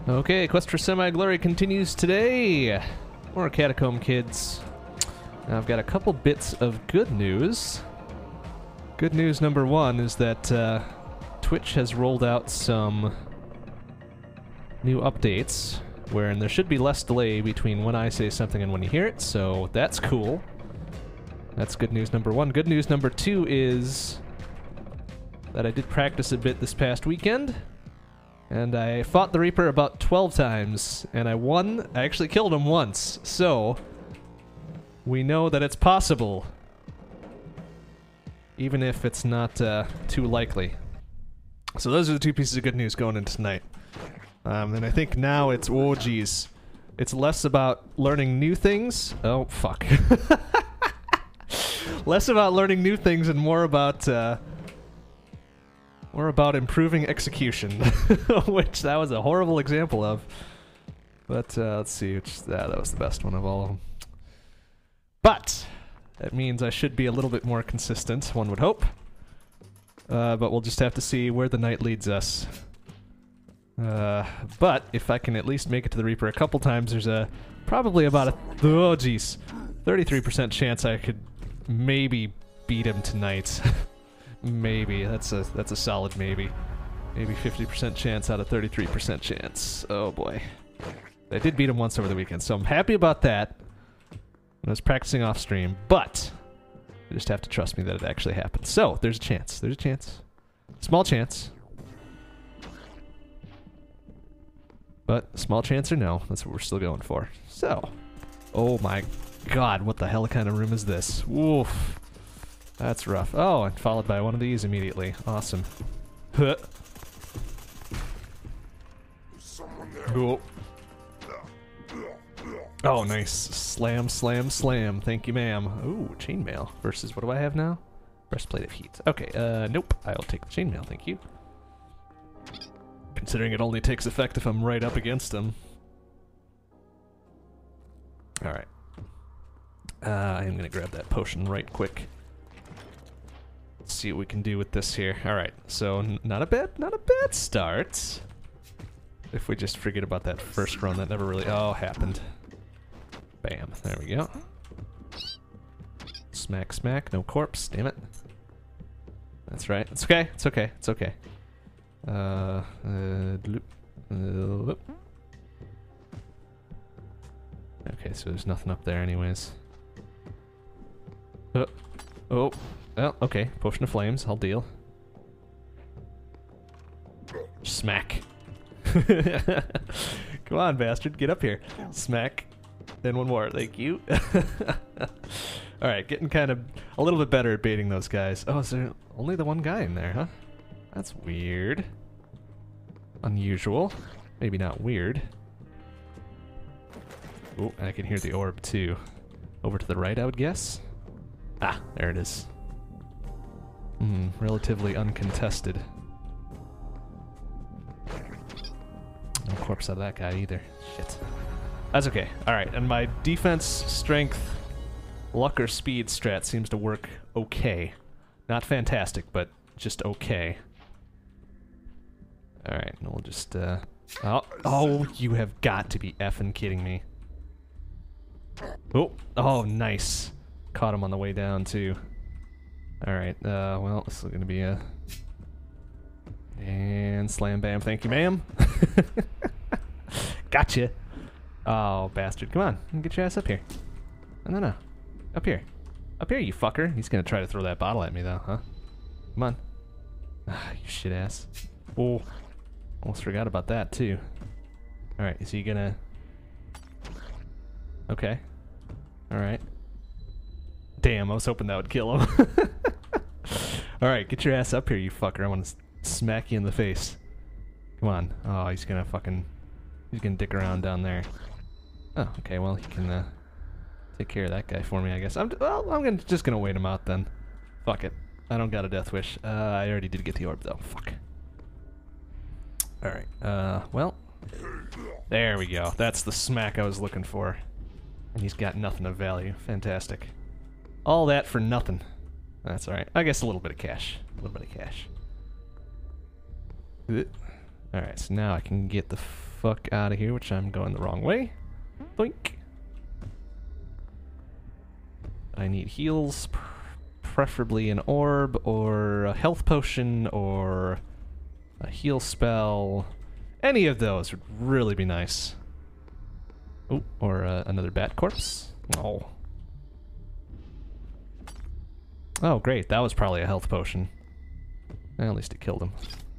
Okay, Quest for Semi-Glory continues today. More Catacomb kids. Now I've got a couple bits of good news. Good news number one is that Twitch has rolled out some new updates wherein there should be less delay between when I say something and when you hear it, so that's cool. That's good news number one. Good news number two is that I did practice a bit this past weekend, and I fought the Reaper about 12 times, and I won. I actually killed him once, so we know that it's possible, even if it's not too likely. So those are the two pieces of good news going into tonight. And I think now it's, oh geez, it's less about learning new things. Oh, fuck. Less about learning new things and more about improving execution, which that was a horrible example of. But let's see, that was the best one of all of them. But that means I should be a little bit more consistent, one would hope. But we'll just have to see where the night leads us. But if I can at least make it to the Reaper a couple times, there's probably about a 33% chance I could maybe beat him tonight. Maybe that's a solid maybe. Maybe 50% chance out of 33% chance. Oh boy, I did beat him once over the weekend, so I'm happy about that. I was practicing off stream, but you just have to trust me that it actually happened. So there's a chance. There's a chance. Small chance. But small chance or no, that's what we're still going for. So, oh my god, what the hell kind of room is this? Oof. That's rough. Oh, and followed by one of these immediately. Awesome. Huh. Cool. Oh, nice. Slam, slam, slam. Thank you, ma'am. Ooh, chainmail. Versus, what do I have now? Breastplate of heat. Okay, nope. I'll take the chainmail, thank you. Considering it only takes effect if I'm right up against him. Alright. I'm gonna grab that potion right quick. Let's see what we can do with this here. Alright, so not a bad start. If we just forget about that first run that never really happened. Bam, there we go. Smack, smack, no corpse, damn it. That's right, it's okay, it's okay, it's okay. Okay, so there's nothing up there anyways. Oh, well, okay, potion of flames, I'll deal. Smack. Come on, bastard, get up here. Smack. Then one more, thank you. Alright, getting kind of a little bit better at baiting those guys. Oh, is there only the one guy in there, huh? That's weird. Unusual. Maybe not weird. Oh, I can hear the orb too. Over to the right, I would guess. Ah, there it is. Relatively uncontested. No corpse out of that guy either. Shit. That's okay. Alright, and my defense, strength, luck, or speed strat seems to work okay. Not fantastic, but just okay. Alright, and we'll just, oh, you have got to be effing kidding me. Oh, nice. Caught him on the way down, too. Alright, well, this is gonna be a... And slam bam, thank you, ma'am. Gotcha. Oh, bastard, come on, get your ass up here. No. Up here. Up here, you fucker. He's gonna try to throw that bottle at me, though, huh? Come on. Ah, you shit ass. Oh. Almost forgot about that, too. Alright, is he gonna... Okay. Alright. Damn, I was hoping that would kill him. Alright, get your ass up here, you fucker. I want to smack you in the face. Come on. Oh, he's gonna dick around down there. Oh, okay, well, he can, take care of that guy for me, I guess. I'm just gonna wait him out, then. Fuck it. I don't got a death wish. I already did get the orb, though. Fuck. Alright, well, there we go. That's the smack I was looking for. And he's got nothing of value. Fantastic. All that for nothing. That's alright. I guess a little bit of cash. A little bit of cash. Alright, so now I can get the fuck out of here, which I'm going the wrong way. Boink. I need heals, preferably an orb, or a health potion, or a heal spell. Any of those would really be nice. Oh, or another bat corpse. Oh. Oh, great. That was probably a health potion. Well, at least it killed him.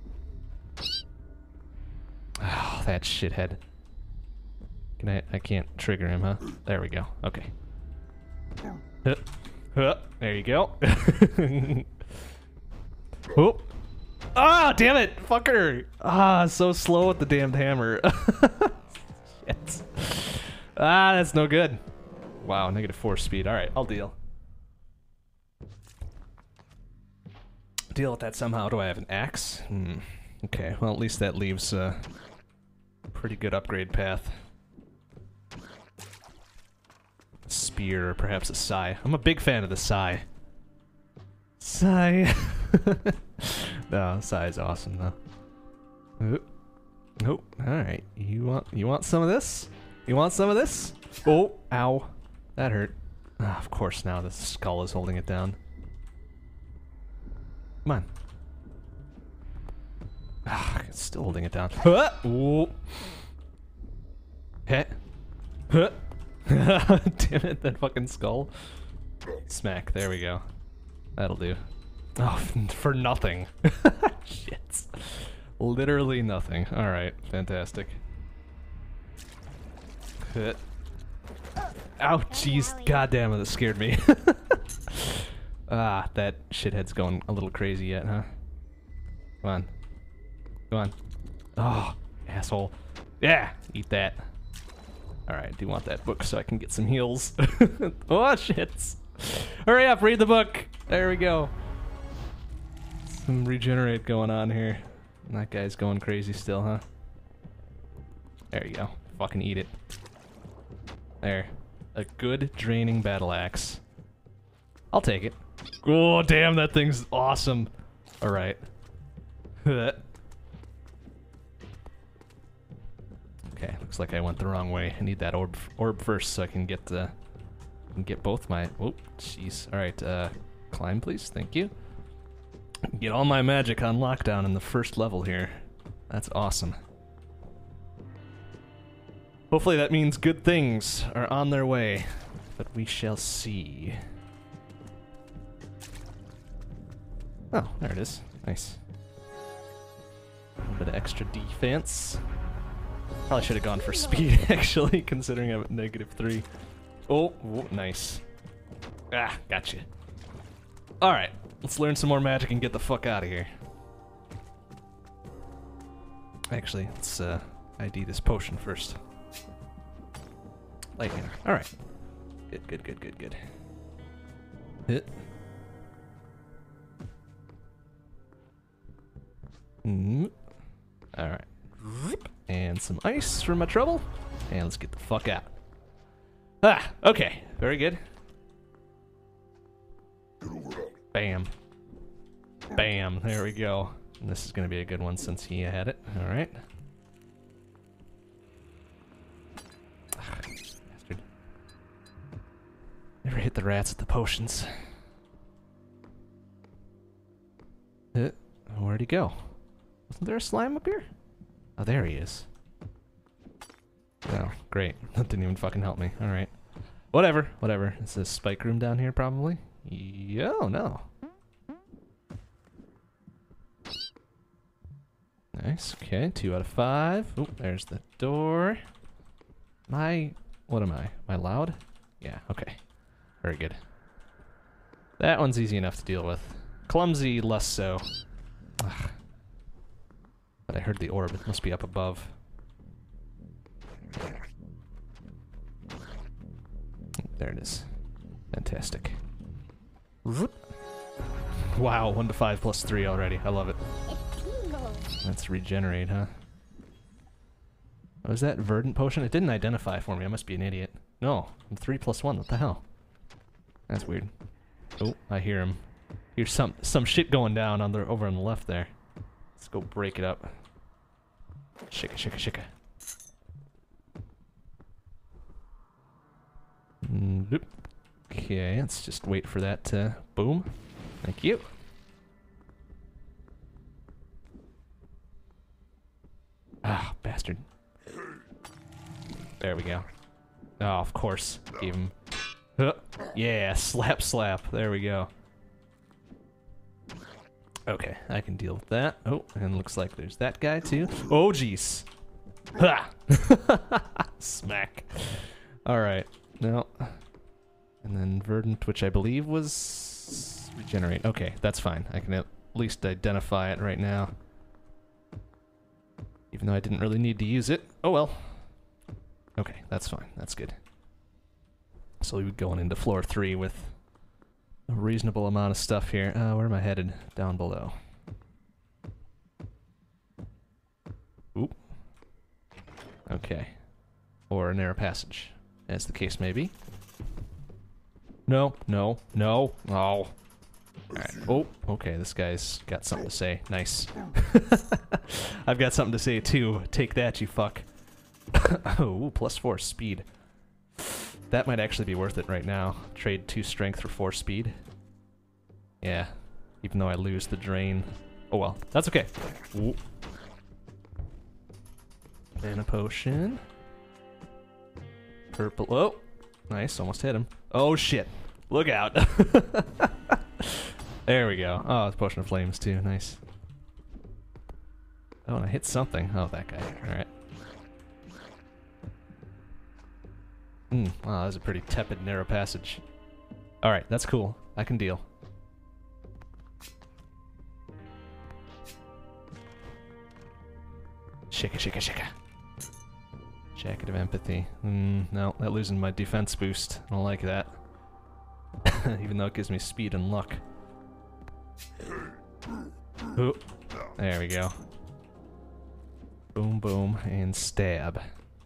Oh, that shithead. Can I can't trigger him, huh? There we go. Okay. There you go. Oh. Ah, damn it! Fucker! Ah, so slow with the damned hammer. Shit. Ah, that's no good. Wow, -4 speed. Alright, I'll deal. Deal with that somehow. Do I have an axe? Okay, well at least that leaves a pretty good upgrade path. A spear, or perhaps a sai. I'm a big fan of the sai. Sai. No, sai is awesome though. Oh, alright. You want some of this? You want some of this? Oh, ow. That hurt. Ah, of course now the skull is holding it down. Come on. Ah, it's still holding it down. Oh. Heh. Huh. Damn it, that fucking skull. Smack, there we go. That'll do. Oh, for nothing. Shit. Literally nothing. Alright, fantastic. Ow, jeez, goddamn it, that scared me. Ah, that shithead's going a little crazy yet, huh? Come on. Come on. Oh, asshole. Yeah, eat that. Alright, I do want that book so I can get some heals. Oh, shit. Hurry up, read the book. There we go. Some regenerate going on here. And that guy's going crazy still, huh? There you go. Fucking eat it. There. A good draining battle axe. I'll take it. Oh, damn, that thing's awesome. Alright. Okay, looks like I went the wrong way. I need that orb first so I can get both my... Oh, jeez. Alright, climb please, thank you. Get all my magic on lockdown in the first level here. That's awesome. Hopefully that means good things are on their way, but we shall see. Oh, there it is. Nice. A little bit of extra defense. Probably should have gone for speed, actually, considering I'm at -3. Oh, nice. Ah, gotcha. Alright, let's learn some more magic and get the fuck out of here. Actually, let's ID this potion first. Light hammer. Alright. Good. Hit. Alright. And some ice for my trouble. And let's get the fuck out. Ah, okay. Very good. Bam. Bam. There we go. And this is going to be a good one since he had it. Alright. Bastard. Never hit the rats with the potions. Where'd he go? Wasn't there a slime up here? Oh, there he is. Oh, great. That didn't even fucking help me. Alright. Whatever. Is this spike room down here, probably? Yo, no. Nice. Okay, 2 out of 5. Oh, there's the door. What am I? Am I loud? Yeah, okay. Very good. That one's easy enough to deal with. Clumsy, less so. Ugh. But I heard the orb. It must be up above. There it is. Fantastic. Wow, 1 to 5 plus 3 already. I love it. That's regenerate, huh? Was that verdant potion? It didn't identify for me. I must be an idiot. No, I'm 3 plus 1. What the hell? That's weird. Oh, I hear him. Here's some shit going down on over on the left there. Let's go break it up. Shika. Bloop. Okay, let's just wait for that to boom. Thank you. Ah, bastard. There we go. Oh, of course. Gave him... yeah, slap, slap. There we go. Okay, I can deal with that. Oh, and looks like there's that guy too. Oh, jeez. Ha! Smack. Alright, no. And then Verdant, which I believe was... regenerate. Okay, that's fine. I can at least identify it right now. Even though I didn't really need to use it. Oh well. Okay, that's fine. That's good. So we would going into floor 3 with a reasonable amount of stuff here. Where am I headed? Down below. Oop. Okay. Or a narrow passage, as the case may be. No, no, no. Oh. Alright. Oh, okay, this guy's got something to say. Nice. I've got something to say too. Take that, you fuck. Oh, +4 speed. That might actually be worth it right now. Trade 2 strength for 4 speed. Yeah, even though I lose the drain. Oh well, that's okay. Ooh. Mana potion. Purple. Oh, nice, almost hit him. Oh shit, look out. There we go. Oh, it's potion of flames too, nice. Oh, and I hit something. Oh, that guy, alright. Wow, that was a pretty tepid narrow passage. Alright, that's cool. I can deal. Shaka, shaka, shaka. Jacket of empathy. No, that losing my defense boost. I don't like that. Even though it gives me speed and luck. Ooh. There we go. Boom, boom, and stab.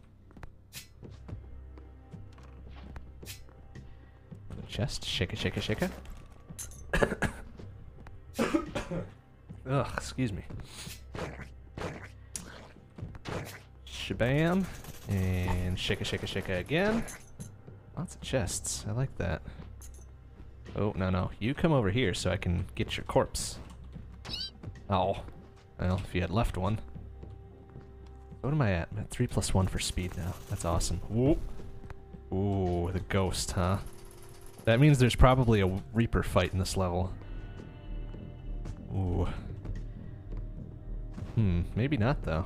Chest, shake it, shake it, shake it. Ugh, excuse me. Shabam, and shake it, shake it, shake it again. Lots of chests, I like that. Oh, no, no, you come over here so I can get your corpse. Oh, well, if you had left one. What am I at? I'm at 3+1 for speed now. That's awesome. Ooh, ooh, the ghost, huh? That means there's probably a Reaper fight in this level. Ooh. Maybe not, though.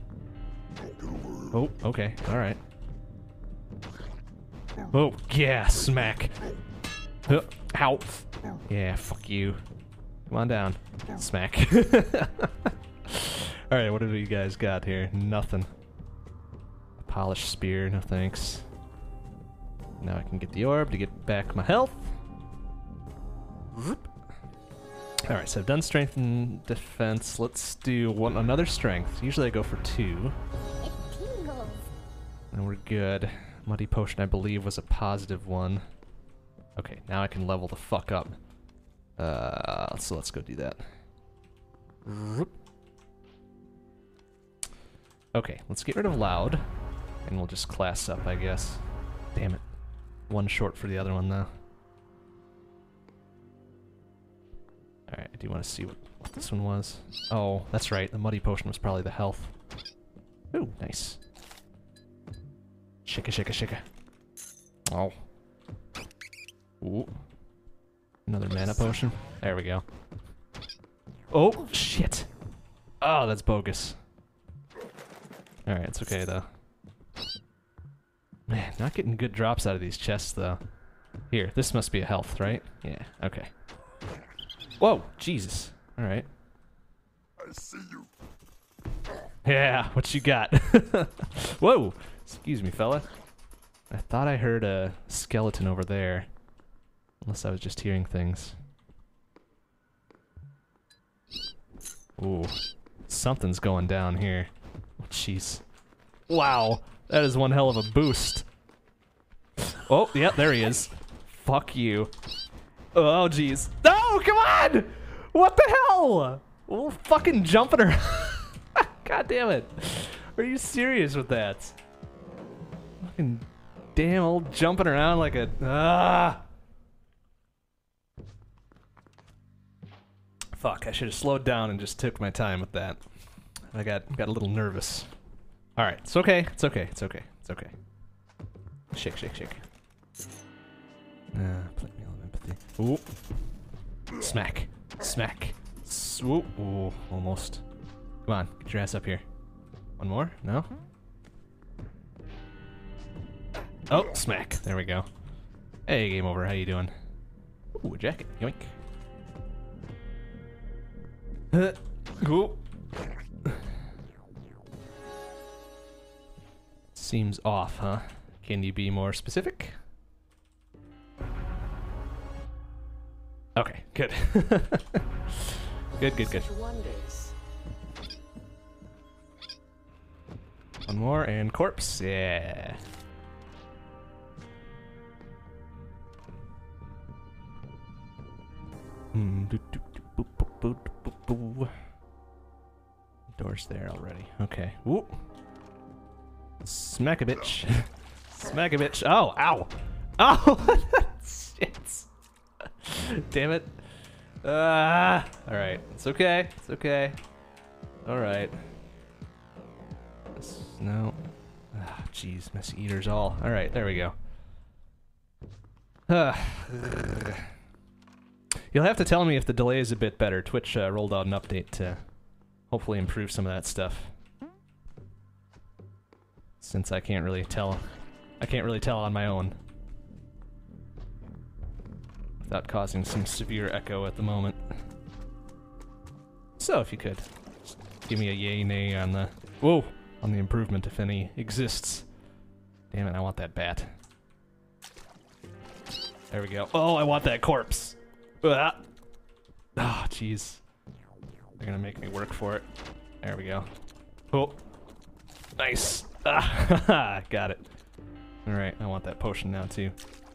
Oh, okay, alright. Oh, yeah, smack. Ow. Yeah, fuck you. Come on down. Smack. Alright, what do you guys got here? Nothing. A polished spear, no thanks. Now I can get the orb to get back my health. Alright, so I've done strength and defense. Let's do another strength. Usually I go for 2. And we're good. Muddy potion, I believe, was a positive one. Okay, now I can level the fuck up. So let's go do that. Okay, let's get rid of loud. And we'll just class up, I guess. Damn it. One short for the other one, though. Alright, I do want to see what this one was. Oh, that's right. The muddy potion was probably the health. Ooh, nice. Shika, shika, shika. Oh. Ooh. Another mana potion. There we go. Oh, shit. Oh, that's bogus. Alright, it's okay, though. Man, not getting good drops out of these chests, though. Here, this must be a health, right? Yeah, okay. Whoa, Jesus. Alright. I see you. Yeah, what you got? Whoa! Excuse me, fella. I thought I heard a skeleton over there. Unless I was just hearing things. Ooh. Something's going down here. Oh, jeez. Wow. That is one hell of a boost. Oh, yeah, there he is. Fuck you. Oh, jeez. No, come on! What the hell? Well, fucking jumping around. God damn it. Are you serious with that? Fucking damn old jumping around like a... Ah! Fuck, I should have slowed down and just took my time with that. I got a little nervous. Alright, it's okay, it's okay, it's okay, it's okay. Shake, shake, shake. Plant meal of empathy. Ooh. Smack. Smack. Swoop. Ooh, almost. Come on, get your ass up here. One more? No? Oh, smack. There we go. Hey, game over. How you doing? Ooh, a jacket. Yoink. Ooh. Seems off, huh? Can you be more specific? Okay, good. Good, good, good. One more and corpse. Yeah. Door's there already. Okay. Whoop. Smack a bitch. Smack a bitch. Oh, ow. Oh, shit. Damn it. Alright. It's okay. It's okay. Alright. No. Ah, jeez. Messy eaters all. Alright, there we go. You'll have to tell me if the delay is a bit better. Twitch rolled out an update to hopefully improve some of that stuff. Since I can't really tell. I can't really tell on my own. Without causing some severe echo at the moment. So if you could, just give me a yay nay on the... Whoa! On the improvement, if any exists. Damn it, I want that bat. There we go. Oh, I want that corpse! Ah, oh, jeez. They're gonna make me work for it. There we go. Oh. Nice! Ah, got it. Alright, I want that potion now, too.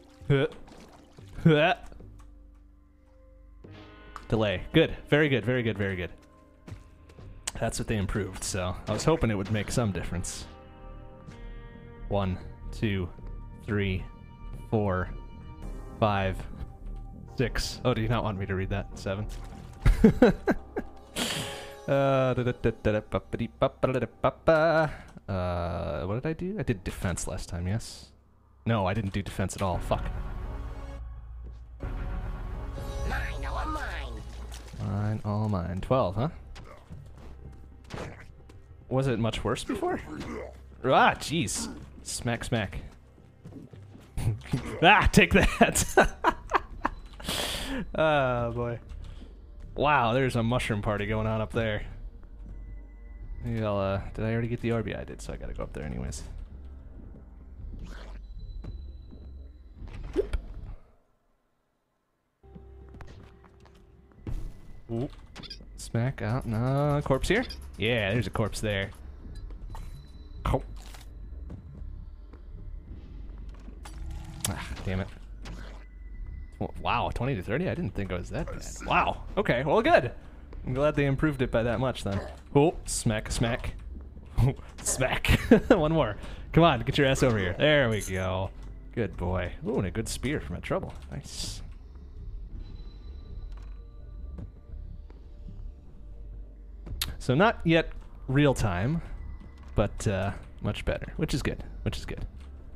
Delay. Good. Very good, very good, very good. That's what they improved, so I was hoping it would make some difference. 1, 2, 3, 4, 5, 6. Oh, do you not want me to read that? 7. What did I do? I did defense last time, yes? No, I didn't do defense at all. Fuck. Mine, all mine. Mine, all mine. 12, huh? Was it much worse before? Ah, jeez. Smack, smack. Ah, take that! Oh, boy. Wow, there's a mushroom party going on up there. Maybe I'll, did I already get the orb? Yeah, I did, so I gotta go up there anyways. Ooh. Smack out. No, corpse here? Yeah, there's a corpse there. Oh. Ah, damn it. Wow, 20 to 30? I didn't think it was that bad. Wow. Okay, well, good. I'm glad they improved it by that much then. Oh, smack, smack. Smack. One more. Come on, get your ass over here. There we go. Good boy. Ooh, and a good spear from that trouble. Nice. So not yet real time, but much better, which is good, which is good.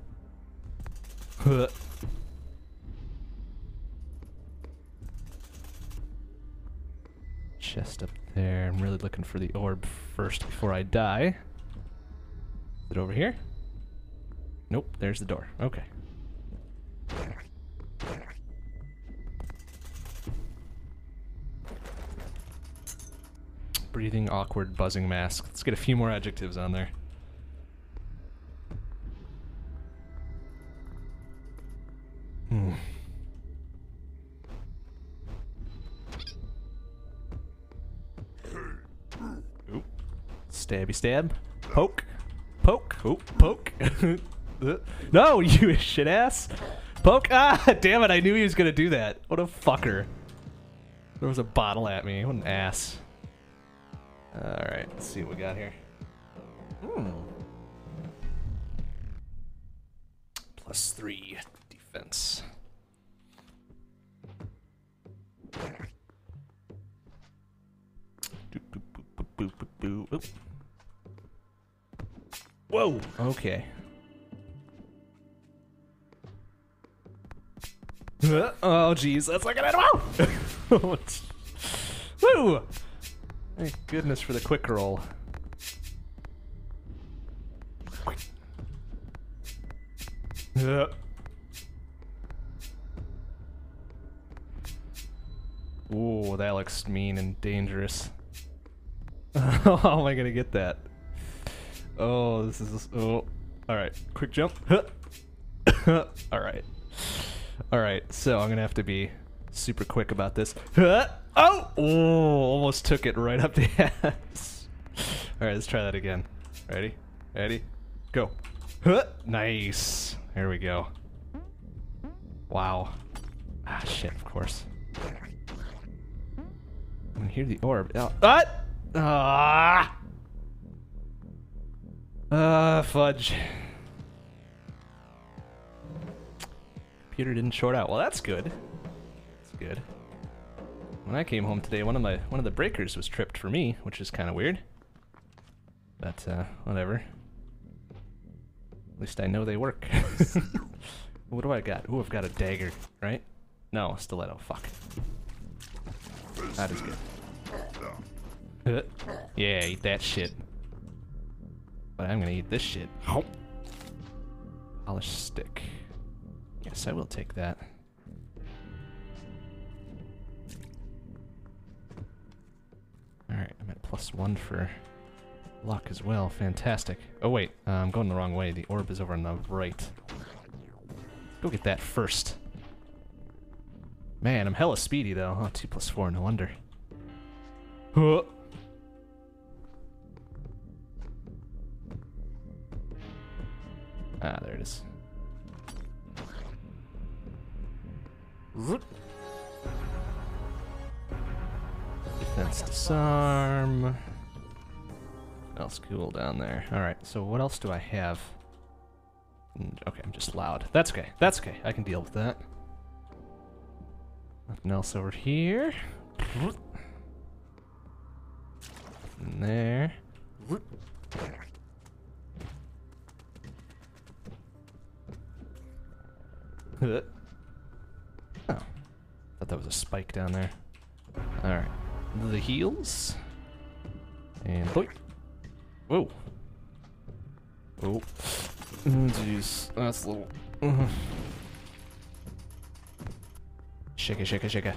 Chest up there. I'm really looking for the orb first before I die. Is it over here? Nope, there's the door. Okay. Breathing, awkward, buzzing mask. Let's get a few more adjectives on there. Oop. Stabby stab. Poke. Poke. Oop. Poke. No, you shit ass. Poke. Ah, damn it. I knew he was going to do that. What a fucker. There was a bottle at me. What an ass. Alright, let's see what we got here. +3 defense. Oop. Whoa! Okay. Oh, jeez, that's like an animal! Woo! Thank goodness for the quick roll. Ooh, that looks mean and dangerous. How am I gonna get that? Oh, this is... Oh. Alright, quick jump. Alright. Alright, so I'm gonna have to be super quick about this. Oh! Oh! Almost took it right up the ass. Alright, let's try that again. Ready? Ready? Go. Nice. There we go. Wow. Ah, shit, of course. I can hear the orb. Oh, what? Ah! Fudge. Computer didn't short out. Well, that's good. That's good. When I came home today, one of the breakers was tripped for me, which is kind of weird. But whatever. At least I know they work. What do I got? Ooh, I've got a dagger, right? No, stiletto. Fuck. That is good. Yeah, eat that shit. But I'm gonna eat this shit. Polished stick. Yes, I will take that. Alright, I'm at +1 for luck as well. Fantastic. Oh wait, I'm going the wrong way. The orb is over on the right. Go get that first. Man, I'm hella speedy though. Oh, 2 + 4, no wonder. Ah, there it is. Defense disarm. What else cool down there? Alright, so what else do I have? Okay, I'm just loud. That's okay. That's okay. I can deal with that. Nothing else over here. And there. Oh. Thought that was a spike down there. Alright. The heels. And boink. Whoa. Oh. Jeez. That's a little... Shake it, shake it, shake it.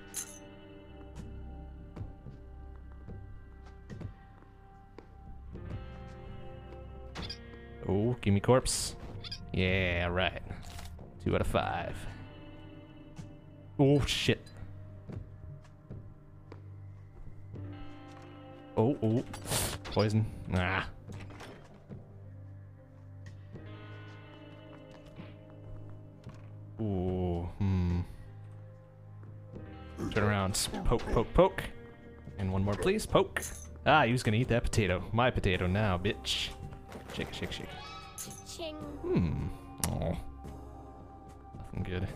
Oh, give me corpse. Yeah, right. 2 out of 5. Oh, shit. Oh, oh. Poison. Ah. Ooh, Turn around. Poke, poke, poke. And one more, please. Poke. Ah, he was gonna eat that potato. My potato now, bitch. Shake, shake, shake. Ching. Oh. Nothing good.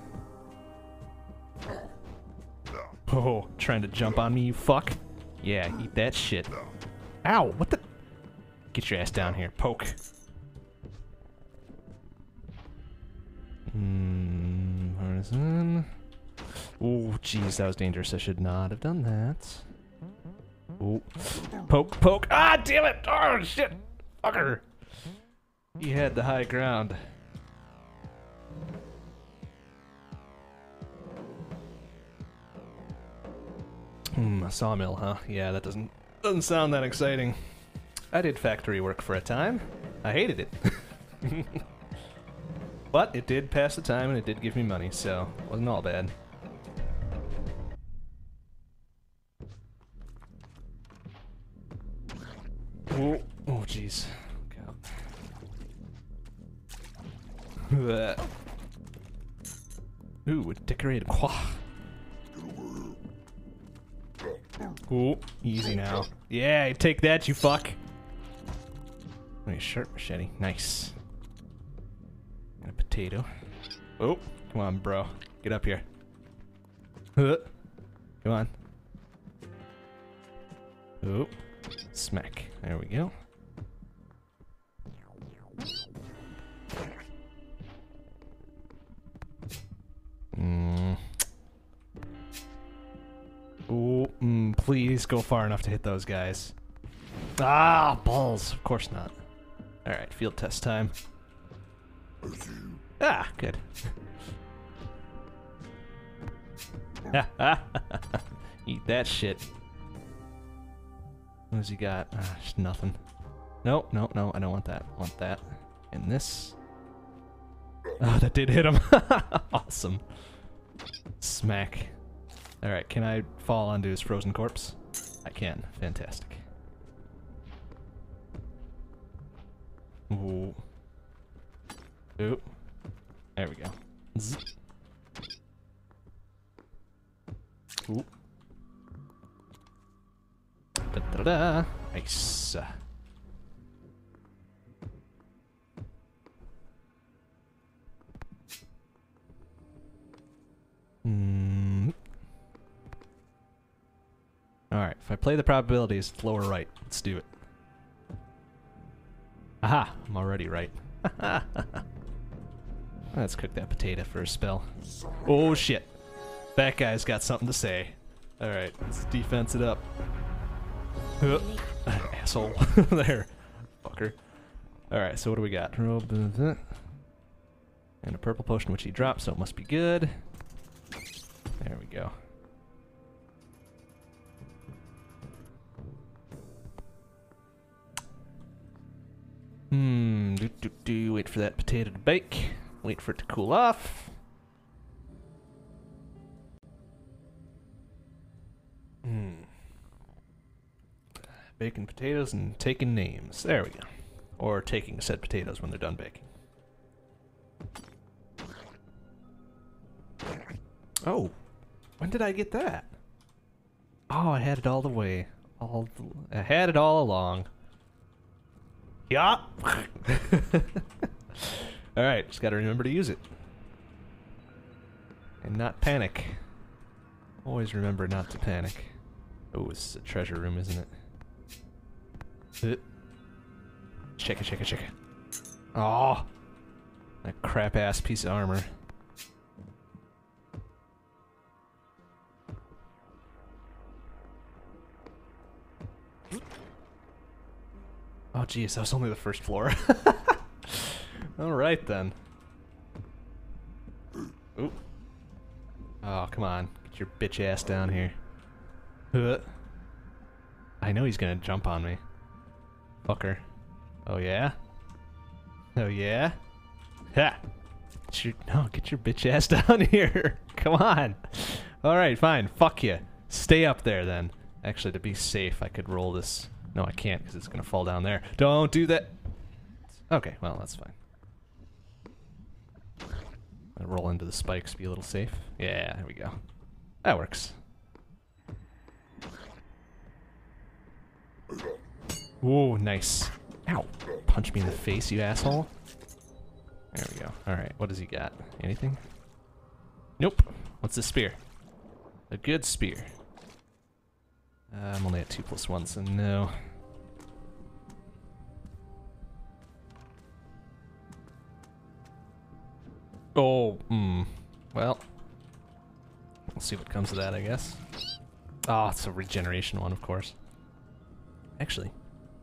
Oh, trying to jump on me, you fuck. Yeah, eat that shit. Ow, what the? Get your ass down here. Poke. Horizon. Oh, jeez, that was dangerous. I should not have done that. Oh. Poke, poke. Ah, damn it! Oh, shit! Fucker! He had the high ground. A sawmill, huh? Yeah, that doesn't sound that exciting. I did factory work for a time. I hated it. But it did pass the time and it did give me money, so it wasn't all bad. Oh, oh jeez. Ooh, a decorated quah. Ooh, easy now. Yeah, take that, you fuck. Oh, a sharp machete. Nice. potato. Oh, come on, bro. Get up here. Come on. Oh, smack. There we go. Oh, please go far enough to hit those guys. Ah, balls. Of course not. Alright, field test time. Ah, good. Eat that shit. What has he got? Ah, just nothing. No, no, no, I don't want that. I want that. And this. Oh, that did hit him. Awesome. Smack. Alright, can I fall onto his frozen corpse? I can. Fantastic. Ooh. Ooh. There we go. Zzz. Ooh. Da-da-da. Nice. Alright, if I play the probabilities, it's lower right. Let's do it. Aha! I'm already right. Let's cook that potato for a spell. Oh shit! That guy's got something to say. Alright, let's defense it up. Asshole. There. Fucker. Alright, so what do we got? And a purple potion which he dropped, so it must be good. There we go. Wait for that potato to bake. Wait for it to cool off. Baking potatoes and taking names. There we go. Or taking said potatoes when they're done baking. Oh, when did I get that? Oh, I had it all the way. I had it all along. Yeah. Alright, just gotta remember to use it. And not panic. Always remember not to panic. Oh, this is a treasure room, isn't it? Check it, check it, check it. Oh, that crap-ass piece of armor. Oh, geez, that was only the first floor. Alright, then. Ooh. Oh, come on. Get your bitch ass down here. I know he's gonna jump on me. Fucker. Oh, yeah? Oh, yeah? Ha! Get your bitch ass down here. Come on. Alright, fine. Fuck you. Stay up there, then. Actually, to be safe, I could roll this. No, I can't, because it's gonna fall down there. Don't do that! Okay, well, that's fine. I'll roll into the spikes, be a little safe. Yeah, there we go. That works. Whoa, nice. Ow! Punch me in the face, you asshole. There we go. Alright, what does he got? Anything? Nope. What's this spear? A good spear. I'm only at 2+1, so no. Oh, well. We'll see what comes of that, I guess. Oh, it's a regeneration one, of course. Actually.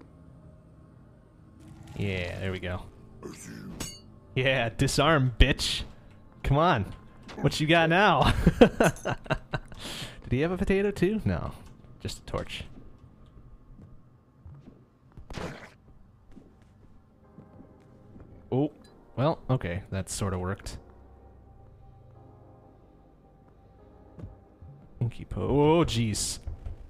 Yeah, there we go. Yeah, disarm, bitch. Come on. What you got now? Did he have a potato too? No. Just a torch. Oh, well, okay, that sort of worked. Inky oh, jeez.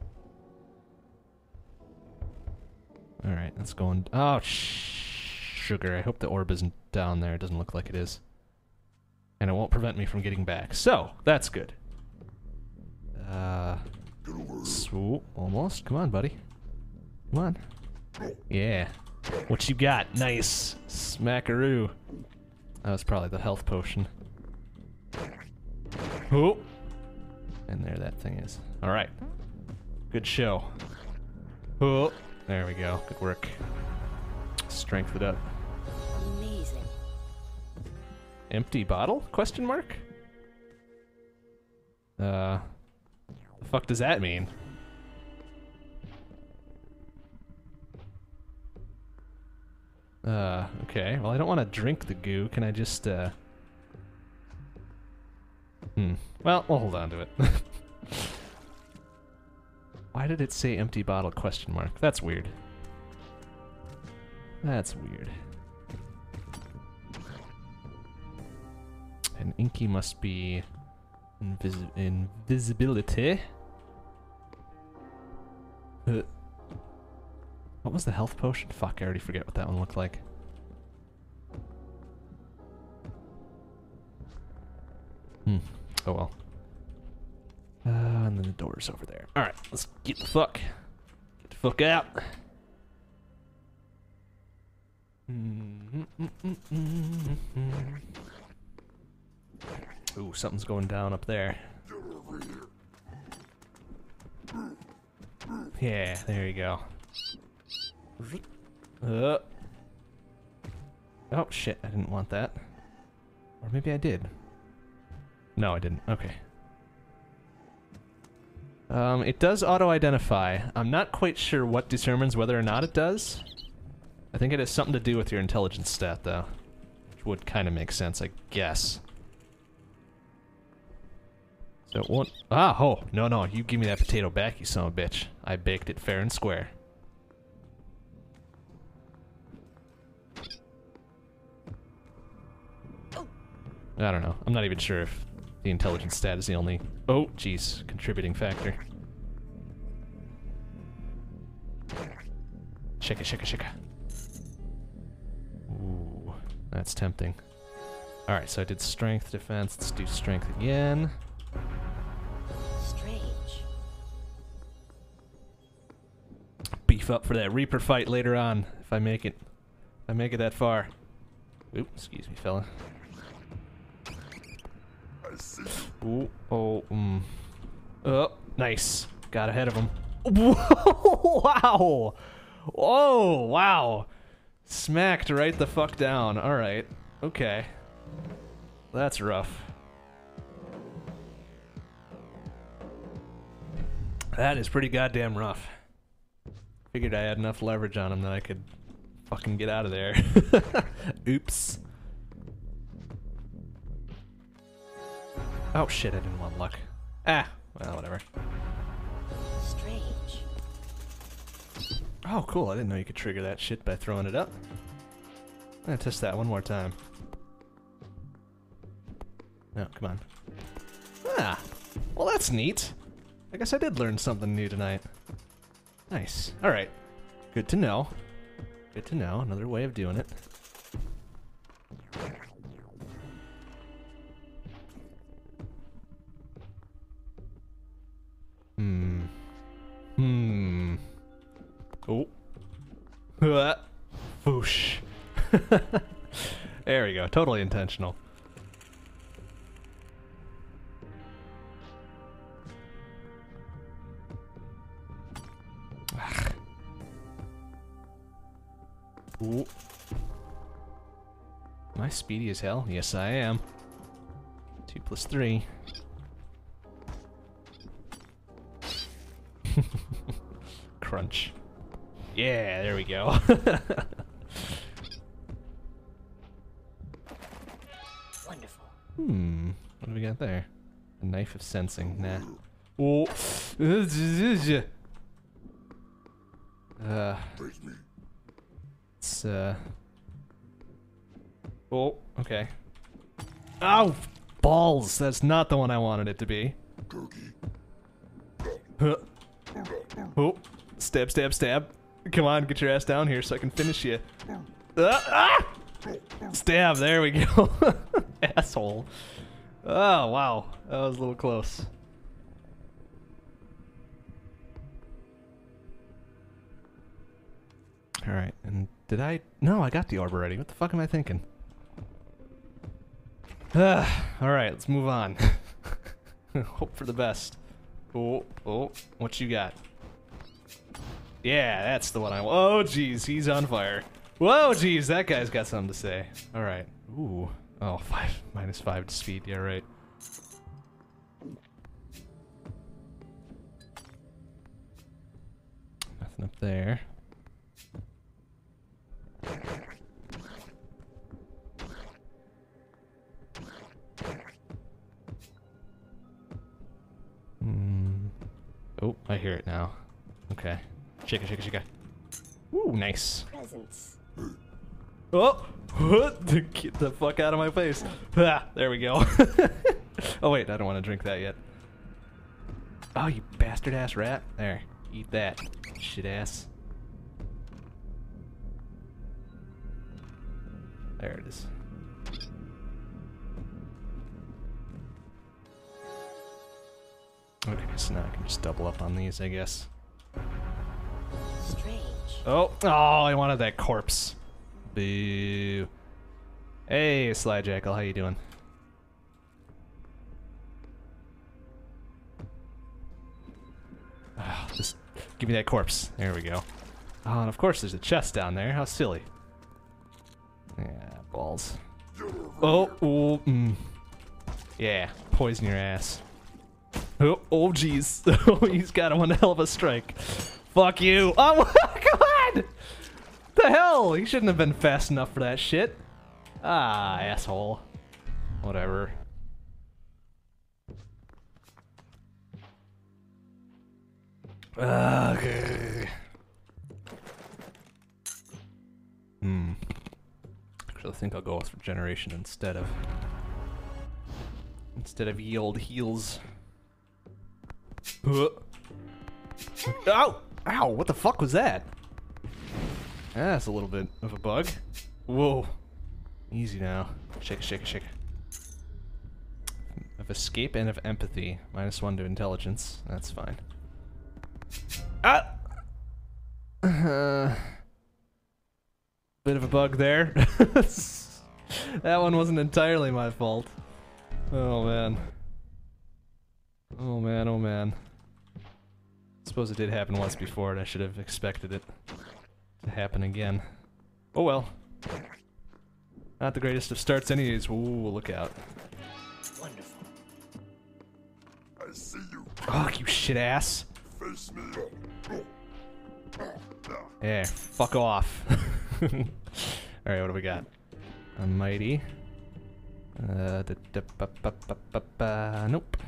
Alright, that's going. Oh, sugar. I hope the orb isn't down there. It doesn't look like it is. And it won't prevent me from getting back. So, that's good. So, almost. Come on, buddy. Come on. Yeah. What you got? Nice. Smackaroo. That was probably the health potion. Oh! And there that thing is. Alright. Good show. Oh! There we go. Good work. Strength it up. Amazing. Empty bottle? Question mark? The fuck does that mean? Okay. Well, I don't want to drink the goo. Can I just, Well, we'll hold on to it. Why did it say empty bottle question mark? That's weird. That's weird. And inky must be invisibility. What was the health potion? Fuck, I already forget what that one looked like. Oh well. And then the door's over there. Alright, let's get the fuck out. Ooh, something's going down up there. Yeah, there you go. Oh shit, I didn't want that. Or maybe I did. No, I didn't. Okay. It does auto-identify. I'm not quite sure what determines whether or not it does. I think it has something to do with your intelligence stat, though. Which would kind of make sense, I guess. So it won't... Ah, oh! No, no, you give me that potato back, you son of a bitch. I baked it fair and square. I don't know. I'm not even sure if the intelligence stat is the only... Oh, jeez. Contributing factor. Shika, shika, shika. Ooh, that's tempting. Alright, so I did strength, defense. Let's do strength again. Strange. Beef up for that Reaper fight later on, if I make it. If I make it that far. Oop, excuse me, fella. Ooh, oh, Oh, nice. Got ahead of him. Whoa, wow! Whoa, wow! Smacked right the fuck down. Alright. Okay. That's rough. That is pretty goddamn rough. Figured I had enough leverage on him that I could fucking get out of there. Oops. Oh shit, I didn't want luck. Ah, well, whatever. Strange. Oh, cool, I didn't know you could trigger that shit by throwing it up. I'm gonna test that one more time. No, come on. Ah, well that's neat. I guess I did learn something new tonight. Nice. Alright. Good to know. Good to know. Another way of doing it. Oh. Whoosh. There we go. Totally intentional. Ooh. Am I speedy as hell? Yes, I am. 2 plus 3. Crunch. Yeah, there we go. Wonderful. What do we got there? A knife of sensing. Nah. Oh. It's Oh, okay. Ow! Balls! That's not the one I wanted it to be. Huh. Oh. Stab, stab, stab. Come on, get your ass down here so I can finish you. Stab, there we go. Asshole. Oh, wow. That was a little close. Alright, and did I... No, I got the orb already. What the fuck am I thinking? Alright, let's move on. Hope for the best. Oh, what you got? Yeah, that's the one I want. Oh, jeez, he's on fire. Whoa, jeez, that guy's got something to say. Alright. Ooh. Oh, -5 to speed. Yeah, right. Nothing up there. Oh, I hear it now. Okay. Shake it, shake it, shake it. Ooh, nice. Presents. Oh! Get the fuck out of my face. Ah, there we go. Oh wait, I don't want to drink that yet. Oh, you bastard ass rat. There. Eat that. Shit ass. There it is. Okay, so now I can just double up on these, I guess. Strange. Oh, I wanted that corpse. Boo. Hey, Sly Jackal, how you doing? Oh, just give me that corpse. There we go. Oh, and of course there's a chest down there. How silly. Yeah, balls. Oh, yeah, poison your ass. Oh, jeez. Oh, he's got one hell of a strike. Fuck you. Oh, come on! The hell? He shouldn't have been fast enough for that shit. Ah, asshole. Whatever. Okay. Actually, I think I'll go with regeneration instead of ye old heals. Ow! Ow! What the fuck was that? That's a little bit of a bug. Whoa. Easy now. Shake it, shake it, shake it. Of escape and of empathy. -1 to intelligence. That's fine. Ah! Bit of a bug there. That one wasn't entirely my fault. Oh man. Oh man, oh man. Suppose it did happen once before and I should have expected it to happen again. Oh well. Not the greatest of starts anyways. Ooh, look out. Wonderful. I see you. Oh, you shit ass. Face me. Yeah, fuck off. Alright, what do we got? A mighty. Nope.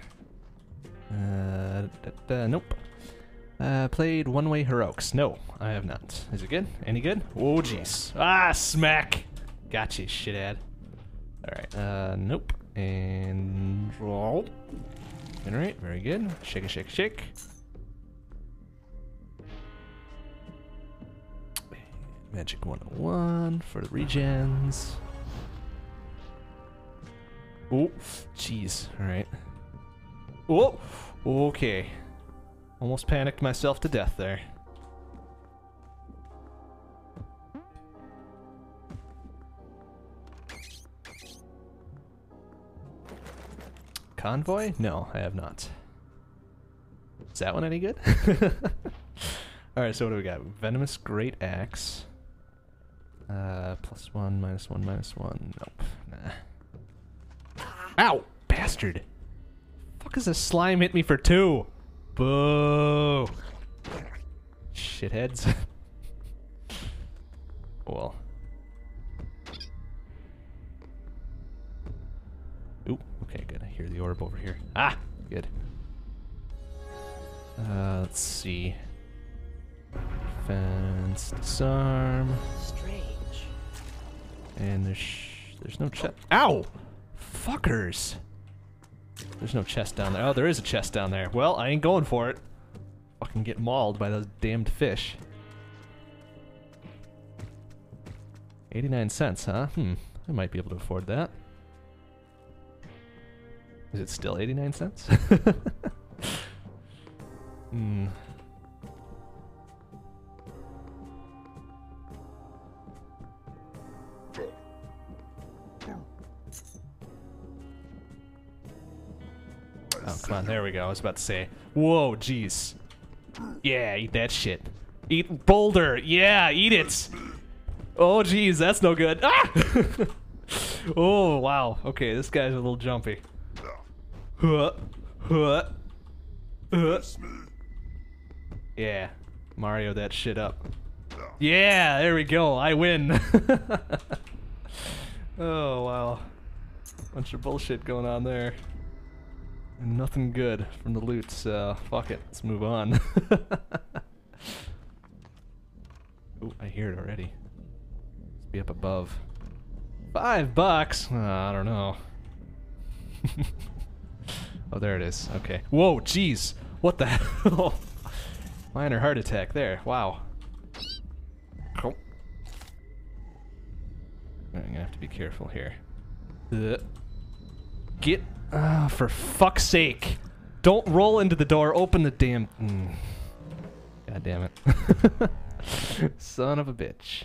Nope. Played one-way heroics. No, I have not. Is it good? Any good? Oh, jeez. Ah, smack! Gotcha, shithead. Alright, nope. And roll. Generate, very good. Shake it, shake it, shake. Magic 101 for the regens. Oh, jeez. Alright. Oh, okay. Almost panicked myself to death there. Convoy? No, I have not. Is that one any good? Alright, so what do we got? Venomous Great Axe. +1, -1, -1. Nope. Nah. Ow! Bastard! Fuck is this slime hit me for 2? Boo! Shitheads. Well. Ooh, okay, good. I hear the orb over here. Ah! Good. Let's see. Defense, disarm. Strange. And there's no chest. Ow! Fuckers! There's no chest down there. Oh, there is a chest down there. Well, I ain't going for it. Fucking get mauled by those damned fish. 89 cents, huh? I might be able to afford that. Is it still 89 cents? Oh, come on. There we go. I was about to say. Whoa, jeez. Yeah, eat that shit. Eat boulder. Yeah, eat it. Oh, jeez, that's no good. Ah! Oh, wow. Okay, this guy's a little jumpy. Huh. Huh. Huh. Yeah. Mario that shit up. Yeah, there we go. I win. Oh, wow. Bunch of bullshit going on there. And nothing good from the loot, so fuck it. Let's move on. Ooh, I hear it already. Let's be up above. $5? I don't know. Oh, there it is. Okay. Whoa, jeez. What the hell? Minor heart attack there. Wow. Oh. I'm gonna have to be careful here. Get... for fuck's sake. Don't roll into the door. Open the damn... God damn it. Son of a bitch.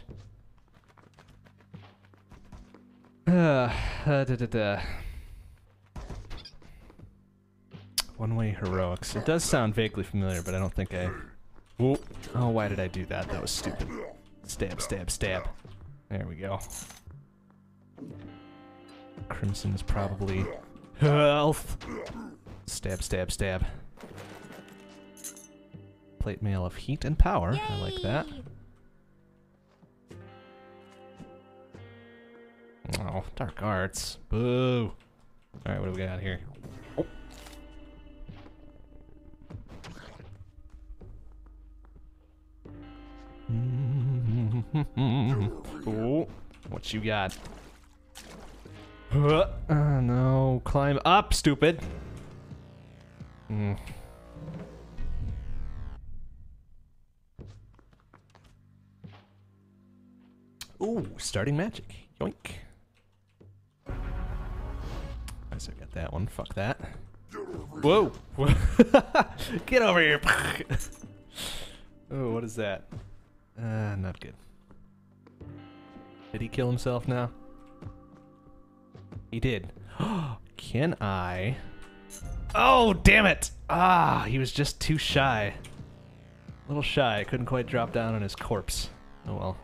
One-way heroics. It does sound vaguely familiar, but I don't think I... Whoa. Oh, why did I do that? That was stupid. Stab, stab, stab. There we go. Crimson is probably... Health! Stab, stab, stab. Plate mail of heat and power. Yay! I like that. Oh, dark arts. Boo! Alright, what do we got here? Oh. Oh, what you got? No, climb up, stupid. Ooh, starting magic. Yoink. Nice, I got that one. Fuck that. Whoa! Get over here! Oh, what is that? Not good. Did he kill himself now? He did. Can I? Oh, damn it! Ah, he was just too shy. A little shy. I couldn't quite drop down on his corpse. Oh well.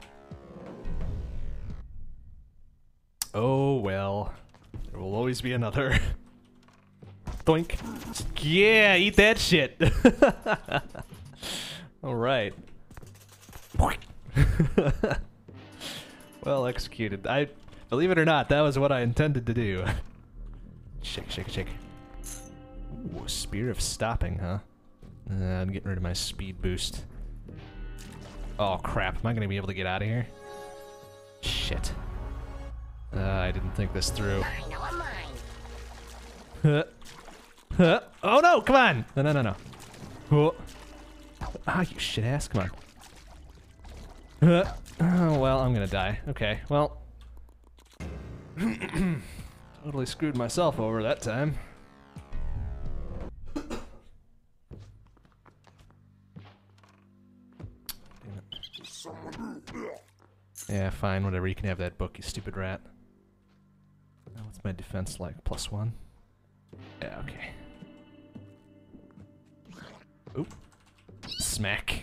Oh well. There will always be another. Doink. Yeah, eat that shit. Alright. Well executed. Believe it or not, that was what I intended to do. Shake, shake, shake. Ooh, Spear of Stopping, huh? I'm getting rid of my speed boost. Oh crap, am I gonna be able to get out of here? Shit. I didn't think this through. Oh no, come on! No, no, no, no. Oh, you shit ass, come on. Oh, well, I'm gonna die. Okay, well. Totally screwed myself over that time. Yeah, fine, whatever. You can have that book, you stupid rat. Now, what's my defense like? +1? Yeah, okay. Oop. Smack.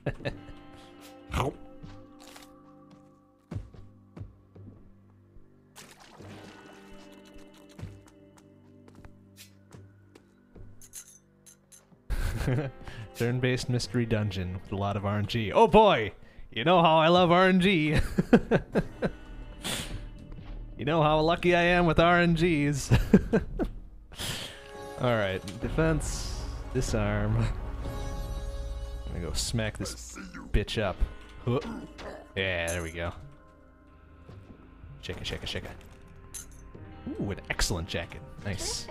Turn-based mystery dungeon with a lot of RNG. Oh boy! You know how I love RNG. You know how lucky I am with RNGs. Alright, defense, disarm. I'm gonna go smack this bitch up. Yeah, there we go. Shake it, shake it, shake it. Ooh, an excellent jacket. Nice.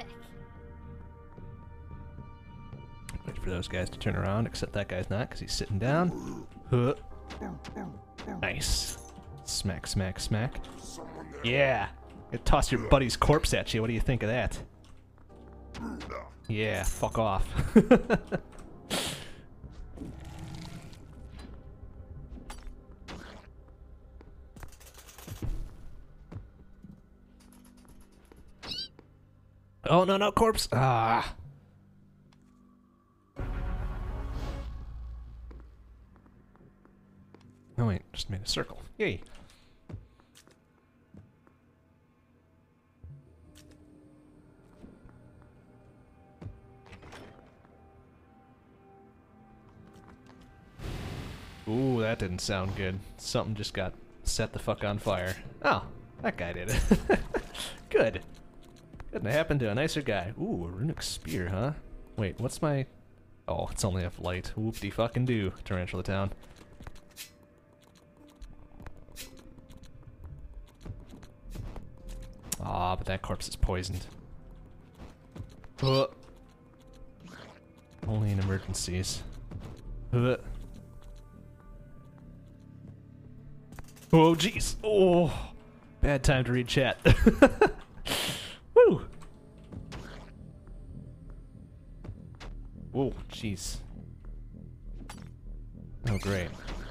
Wait for those guys to turn around, except that guy's not, because he's sitting down. Nice. Smack, smack, smack. Yeah! It toss your buddy's corpse at you. What do you think of that? Yeah, fuck off. Oh, no, no, corpse! Ah! Oh wait, just made a circle. Yay. Ooh, that didn't sound good. Something just got set the fuck on fire. Oh, that guy did it. Good. Couldn't have happened to a nicer guy. Ooh, a runic spear, huh? Wait, what's my... Oh, it's only a light. Whoop-de-fucking-do, Tarantula Town. Aw, but that corpse is poisoned. Only in emergencies. Oh, jeez. Oh, bad time to read chat. Woo. Whoa, jeez. Oh, great.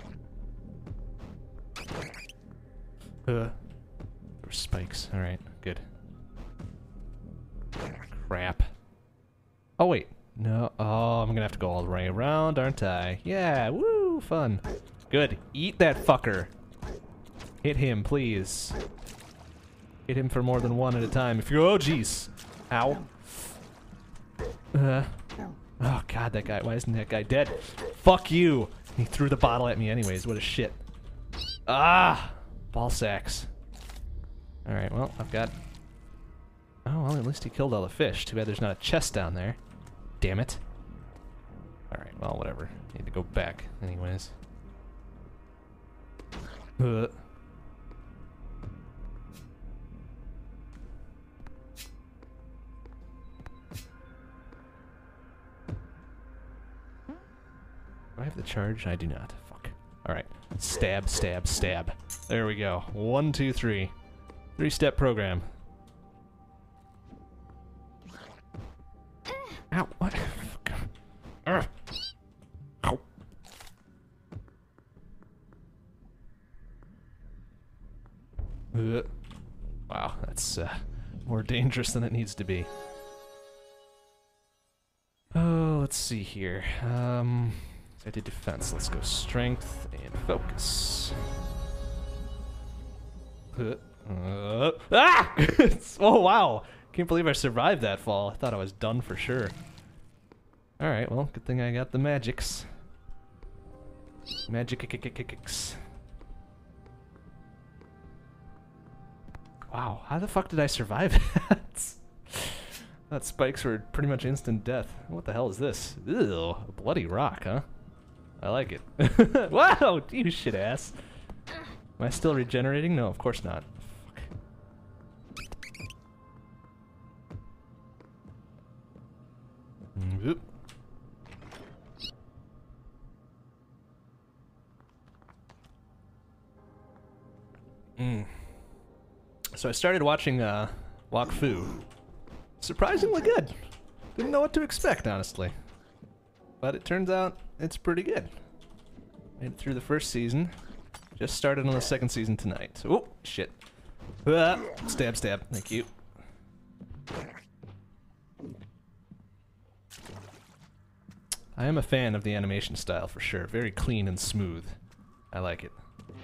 There were spikes. All right, good. Crap. Oh, wait. No. Oh, I'm gonna have to go all the way around, aren't I? Yeah, woo, fun. Good. Eat that fucker. Hit him, please. Hit him for more than one at a time. If you... Oh, jeez. Ow. Oh, God, that guy... Why isn't that guy dead? Fuck you. He threw the bottle at me anyways. What a shit. Ah! Ball sacks. Alright, well, I've got... Oh, well, at least he killed all the fish. Too bad there's not a chest down there. Damn it. Alright, well, whatever. Need to go back anyways. Do I have the charge? I do not. Fuck. Alright. Stab, stab, stab. There we go. 1, 2, 3. 3-step program. Ow. What? Ow. Wow, that's more dangerous than it needs to be. Oh, let's see here. I did defense. Let's go strength and focus. Ah! Oh, wow. Can't believe I survived that fall. I thought I was done for sure. Alright, well, good thing I got the magics. Magic-kicks. Wow, how the fuck did I survive that? That spikes were pretty much instant death. What the hell is this? Ew, a bloody rock, huh? I like it. Wow, you shit ass. Am I still regenerating? No, of course not. Fuck. Oop. So I started watching Wok Fu. Surprisingly good. Didn't know what to expect, honestly. But it turns out it's pretty good. Made it through the first season. Just started on the second season tonight. Oh, shit. Stab, stab. Thank you. I am a fan of the animation style for sure. Very clean and smooth. I like it.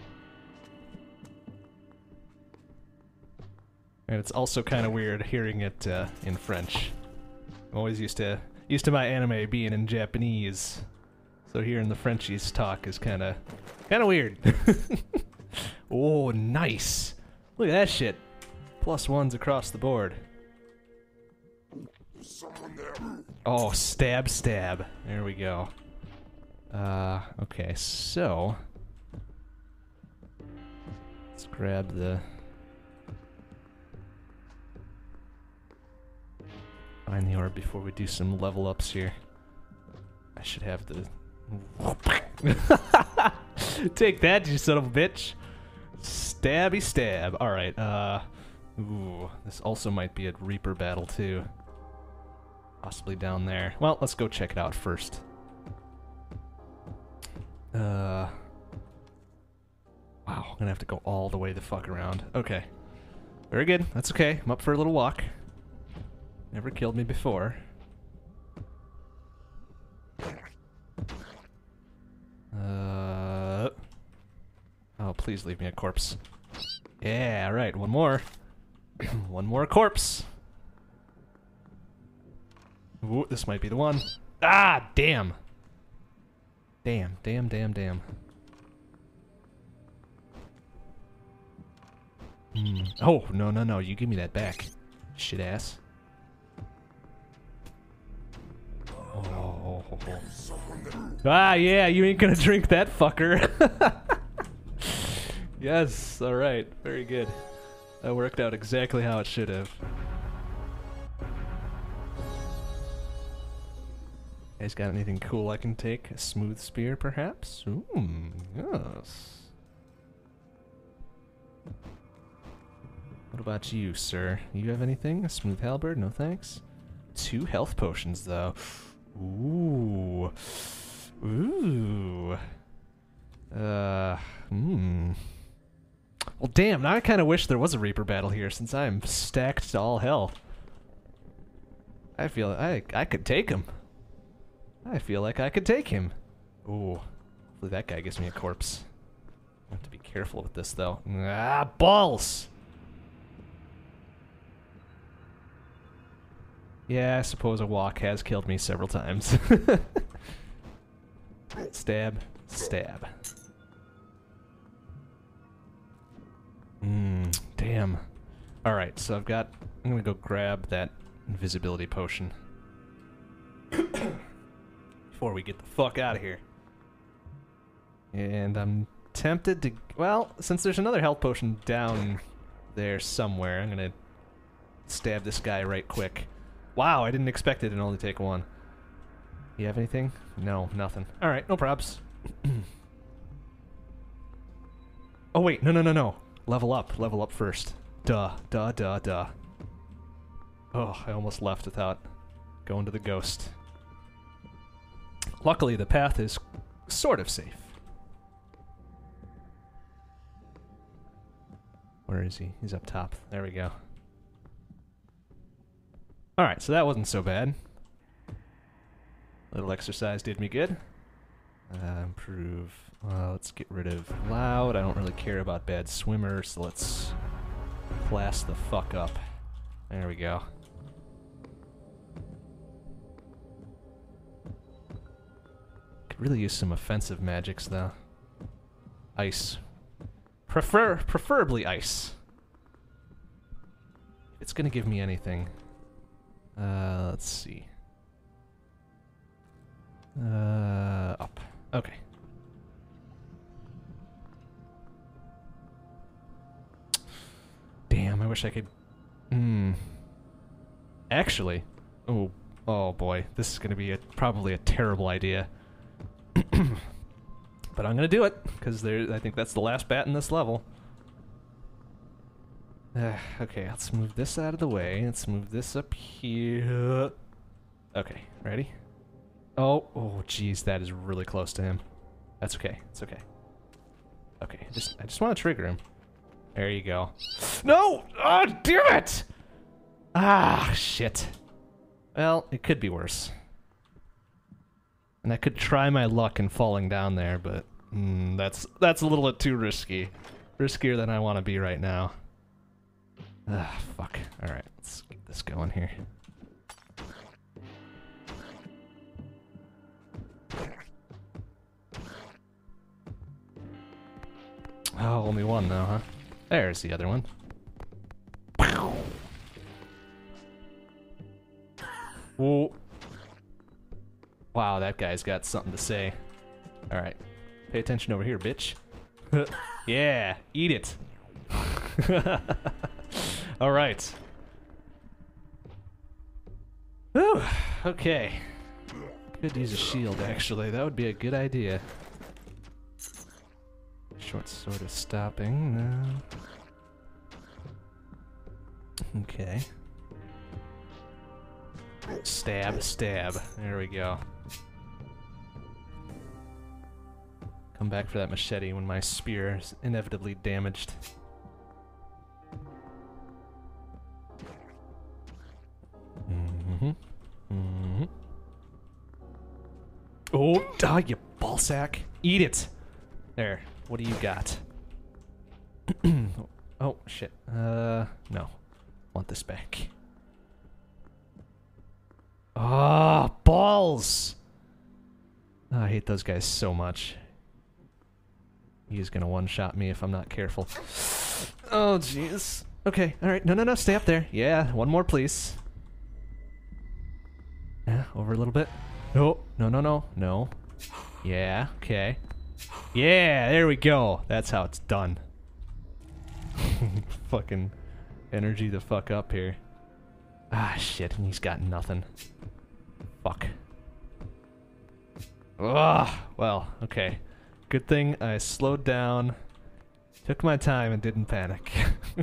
And it's also kind of weird hearing it in French. I'm always used to my anime being in Japanese, so hearing the Frenchies talk is kind of weird. Oh, nice! Look at that shit. +1s across the board. Someone there. Oh, stab, stab. There we go. Okay, so let's grab the. Find the orb before we do some level ups here. I should have the... Take that, you son of a bitch! Stabby stab. Alright, ooh, this also might be a Reaper battle too. Possibly down there. Well, let's go check it out first. Wow, I'm gonna have to go all the way the fuck around. Okay. Very good, that's okay. I'm up for a little walk. Never killed me before. Oh, please leave me a corpse. Yeah, right, one more. One more corpse. Ooh, this might be the one. Ah, damn. Damn, damn, damn, damn. Oh, no, no, no, you give me that back. Shit ass. Oh. Ah, yeah, you ain't gonna drink that fucker. Yes, alright, very good. That worked out exactly how it should have. You guys got anything cool I can take? A smooth spear, perhaps? Ooh, yes. What about you, sir? You have anything? A smooth halberd? No thanks. 2 health potions, though. Ooh. Ooh. Well, damn, now I kind of wish there was a Reaper battle here, since I'm stacked to all hell. I feel I could take him. I feel like I could take him. Ooh. Hopefully that guy gives me a corpse. I have to be careful with this, though. Ah, balls! Yeah, I suppose a walk has killed me several times. Stab. Stab. Damn. Alright, so I'm gonna go grab that invisibility potion. Before we get the fuck out of here. And I'm tempted to... Well, since there's another health potion down there somewhere, I'm gonna stab this guy right quick. Wow, I didn't expect it to only take 1. You have anything? No, nothing. Alright, no probs. Oh wait, no, no, no, no. Level up first. Duh, duh, duh, duh. Oh, I almost left without going to the ghost. Luckily, the path is sort of safe. Where is he? He's up top. There we go. Alright, so that wasn't so bad. Little exercise did me good. Improve. Let's get rid of loud. I don't really care about bad swimmer, so let's class the fuck up. There we go. Could really use some offensive magics, though. Ice. Preferably ice. It's gonna give me anything. Let's see. Up. Okay. Damn, I wish I could... Actually... Oh boy, this is gonna be probably a terrible idea. But I'm gonna do it, because I think that's the last bat in this level. Okay, let's move this out of the way. Let's move this up here. Okay, ready? Oh, jeez, that is really close to him. That's okay. It's okay. Okay, I just want to trigger him. There you go. No! Oh, damn it! Ah, shit. Well, it could be worse. And I could try my luck in falling down there, but that's a little bit too risky. Riskier than I want to be right now. Ah, fuck. Alright, let's get this going here. Oh, only one though, huh? There's the other one. Whoa. Wow, that guy's got something to say. Alright. Pay attention over here, bitch. Yeah, eat it. Alright. Whew, okay. Could use a shield, actually. That would be a good idea. Short sword is stopping. No. Okay. Stab, stab. There we go. Come back for that machete when my spear is inevitably damaged. Oh, you ballsack. Eat it. There. What do you got? Oh, shit. No. Want this back. Ah, balls! Oh, I hate those guys so much. He's gonna one-shot me if I'm not careful. Oh, jeez. Okay, alright. No, no, no, stay up there. Yeah, one more, please. Yeah, over a little bit. No, no, no, no, no. Yeah, okay. Yeah, there we go. That's how it's done. Fucking energy the fuck up here. Ah, shit, and he's got nothing. Fuck. Ugh, well, okay. Good thing I slowed down, took my time, and didn't panic.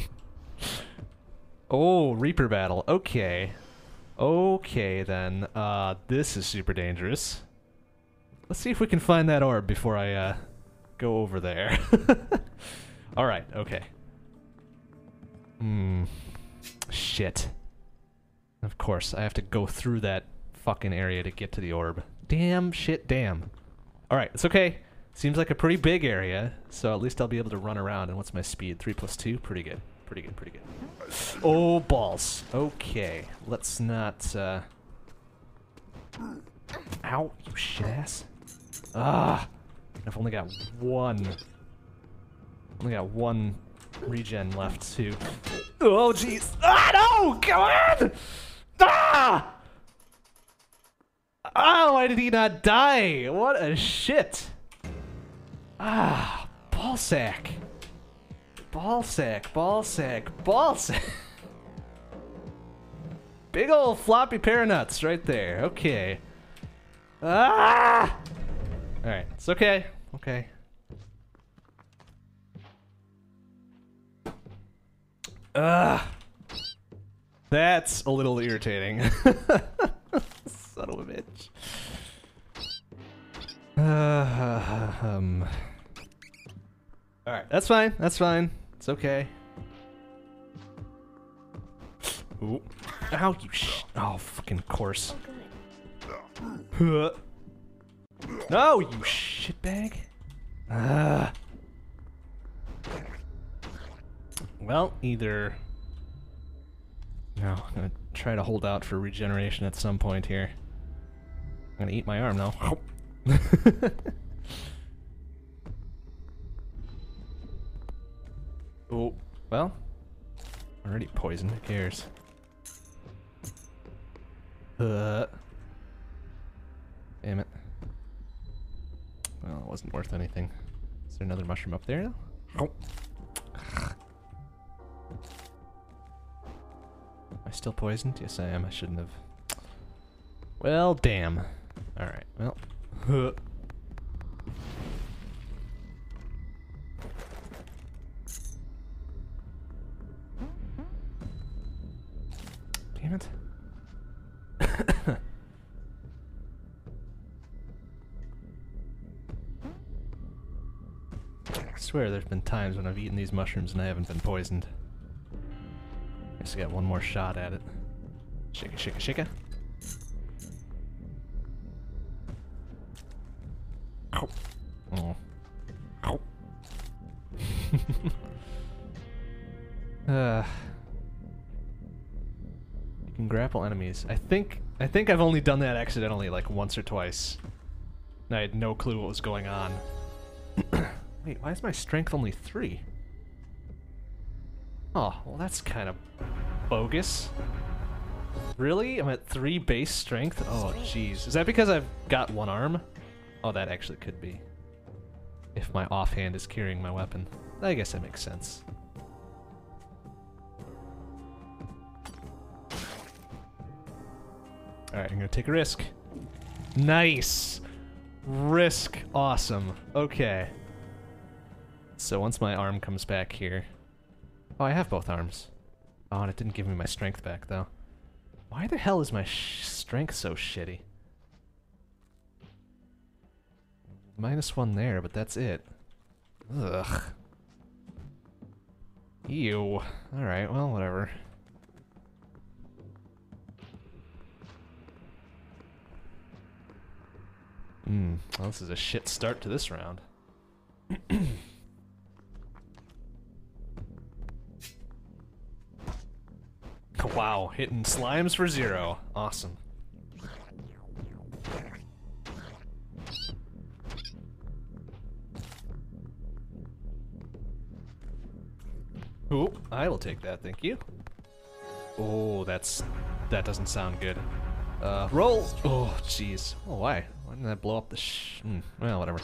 Oh, Reaper battle. Okay. Okay, then. This is super dangerous. Let's see if we can find that orb before I, go over there. Alright, okay. Shit. Of course, I have to go through that fucking area to get to the orb. Damn, shit, damn. Alright, it's okay. Seems like a pretty big area, so at least I'll be able to run around. And what's my speed? 3 + 2? Pretty good. Pretty good, pretty good. Oh, balls. Okay, let's not, Ow, you shit ass. Ah! I've only got one. Only got one regen left, too. Oh, jeez. Ah, no! Come on! Ah! Oh, why did he not die? What a shit. Ah, ballsack. Ballsack, ballsack, ballsack. Big old floppy pair of nuts right there. Okay. Ah! Alright, it's okay. Okay. That's a little irritating. Son of a bitch. Alright, that's fine. That's fine. It's okay. Ooh. Ow, you oh, fucking course. No, you shitbag. Well, either... No, I'm gonna try to hold out for regeneration at some point here. I'm gonna eat my arm now. Oh, well, already poisoned, who cares? Damn it. Well, it wasn't worth anything. Is there another mushroom up there now? Oh. Am I still poisoned? Yes, I am. I shouldn't have. Well, damn. Alright, well. Damn it. I swear there's been times when I've eaten these mushrooms and I haven't been poisoned. Guess I got one more shot at it. Shika, shika, shika. Ow. Oh. Ow. You can grapple enemies. I think I've only done that accidentally like once or twice. And I had no clue what was going on. Wait, why is my strength only 3? Oh, well that's kind of bogus. Really? I'm at 3 base strength? Oh, jeez. Is that because I've got 1 arm? Oh, that actually could be. If my offhand is carrying my weapon. I guess that makes sense. Alright, I'm gonna take a risk. Nice! Risk. Awesome. Okay. So once my arm comes back here... Oh, I have both arms. Oh, and it didn't give me my strength back, though. Why the hell is my strength so shitty? -1 there, but that's it. Ugh. Ew. Alright, well, whatever. Well, this is a shit start to this round. Wow, hitting slimes for 0. Awesome. Ooh, I will take that, thank you. Oh, that doesn't sound good. Roll! Oh, jeez. Oh, why? Why didn't that blow up the well, whatever.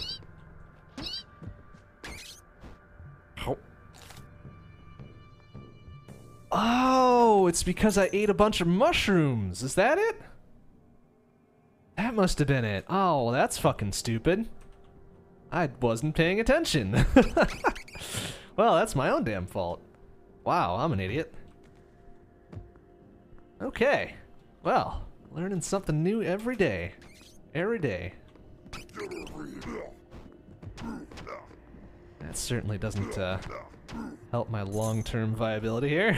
Oh, it's because I ate a bunch of mushrooms. Is that it? That must have been it. Oh, that's fucking stupid. I wasn't paying attention. Well, that's my own damn fault. Wow, I'm an idiot. Okay. Well, learning something new every day. Every day. That certainly doesn't help my long-term viability here.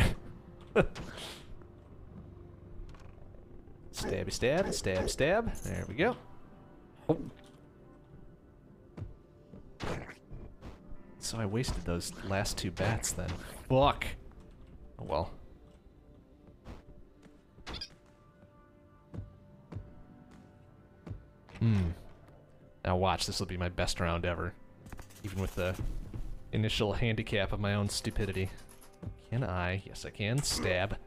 Stabby stab, stab, stab. There we go. Oh. So I wasted those last 2 bats then. Fuck. Oh well. Now watch, this will be my best round ever. Even with the initial handicap of my own stupidity. Can I? Yes, I can. Stab.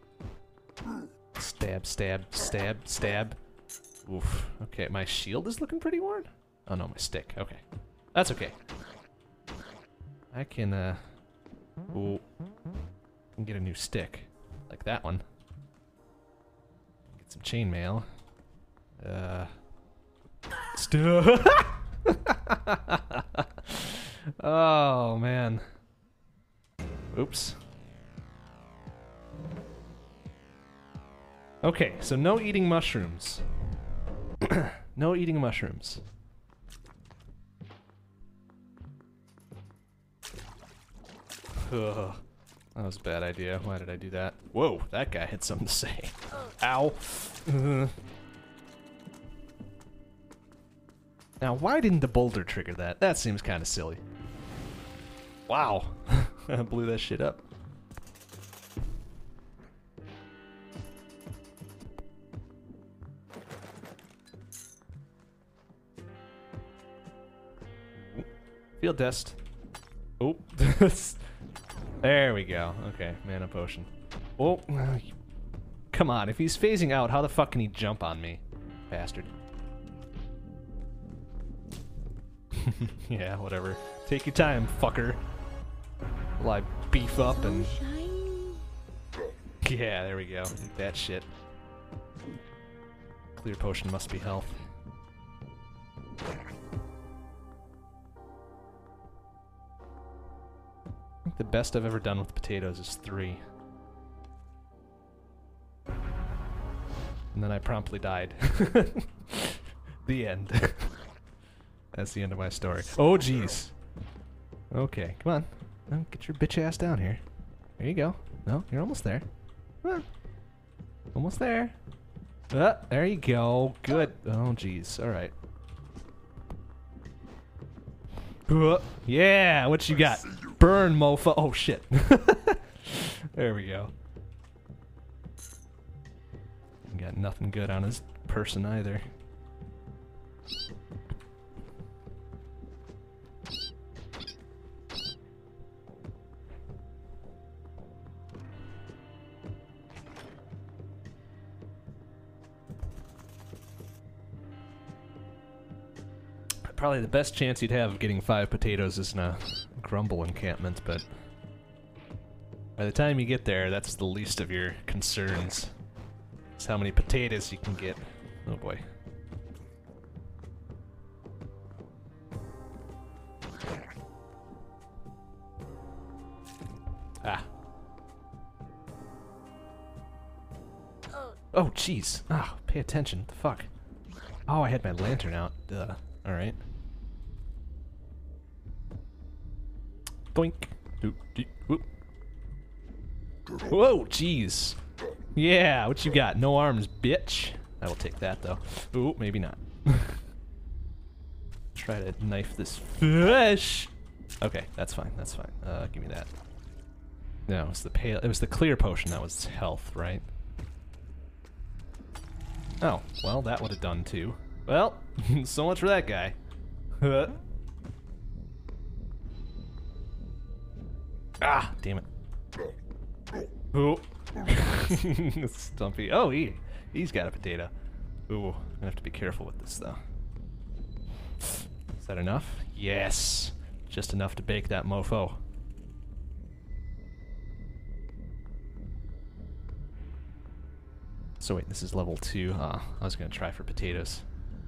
Stab, stab, stab, stab. Oof. Okay, my shield is looking pretty worn. Oh no, my stick. Okay. That's okay. I can, ooh. I can get a new stick. Like that one. Get some chainmail. Oh, man. Oops. Okay, so no eating mushrooms. No eating mushrooms. Ugh. That was a bad idea. Why did I do that? Whoa, that guy had something to say. Ow. Now, why didn't the boulder trigger that? That seems kind of silly. Wow. I blew that shit up. Field test. Oh. There we go. Okay, mana potion. Oh. Come on, if he's phasing out, how the fuck can he jump on me? Bastard. Yeah, whatever. Take your time, fucker. While I beef up and... Yeah, there we go. Eat that shit. Clear potion must be health. I think the best I've ever done with potatoes is 3. And then I promptly died. The end. That's the end of my story. Oh, jeez. Okay, come on. Well, get your bitch ass down here. There you go. No, you're almost there. Come on. Almost there. There you go. Good. Oh, jeez. All right. Yeah, what you got? Burn, mofo. Oh, shit. There we go. Got nothing good on his person either. Probably the best chance you'd have of getting 5 potatoes is in a grumble encampment, but by the time you get there, that's the least of your concerns. It's how many potatoes you can get. Oh boy. Ah. Oh, jeez. Ah, pay attention. What the fuck? Oh, I had my lantern out. Duh. Alright. Doink. Whoa, jeez. Yeah, what you got? No arms, bitch. I will take that, though. Ooh, maybe not. Try to knife this fish. Okay, that's fine, that's fine. Give me that. No, it was the pale. It was the clear potion that was health, right? Oh, well, that would have done too. Well, so much for that guy. Ah, damn it. Oh. Stumpy. Oh, he's got a potato. Ooh, I'm gonna have to be careful with this, though. Is that enough? Yes. Just enough to bake that mofo. So wait, this is level 2. Ah, I was gonna try for potatoes.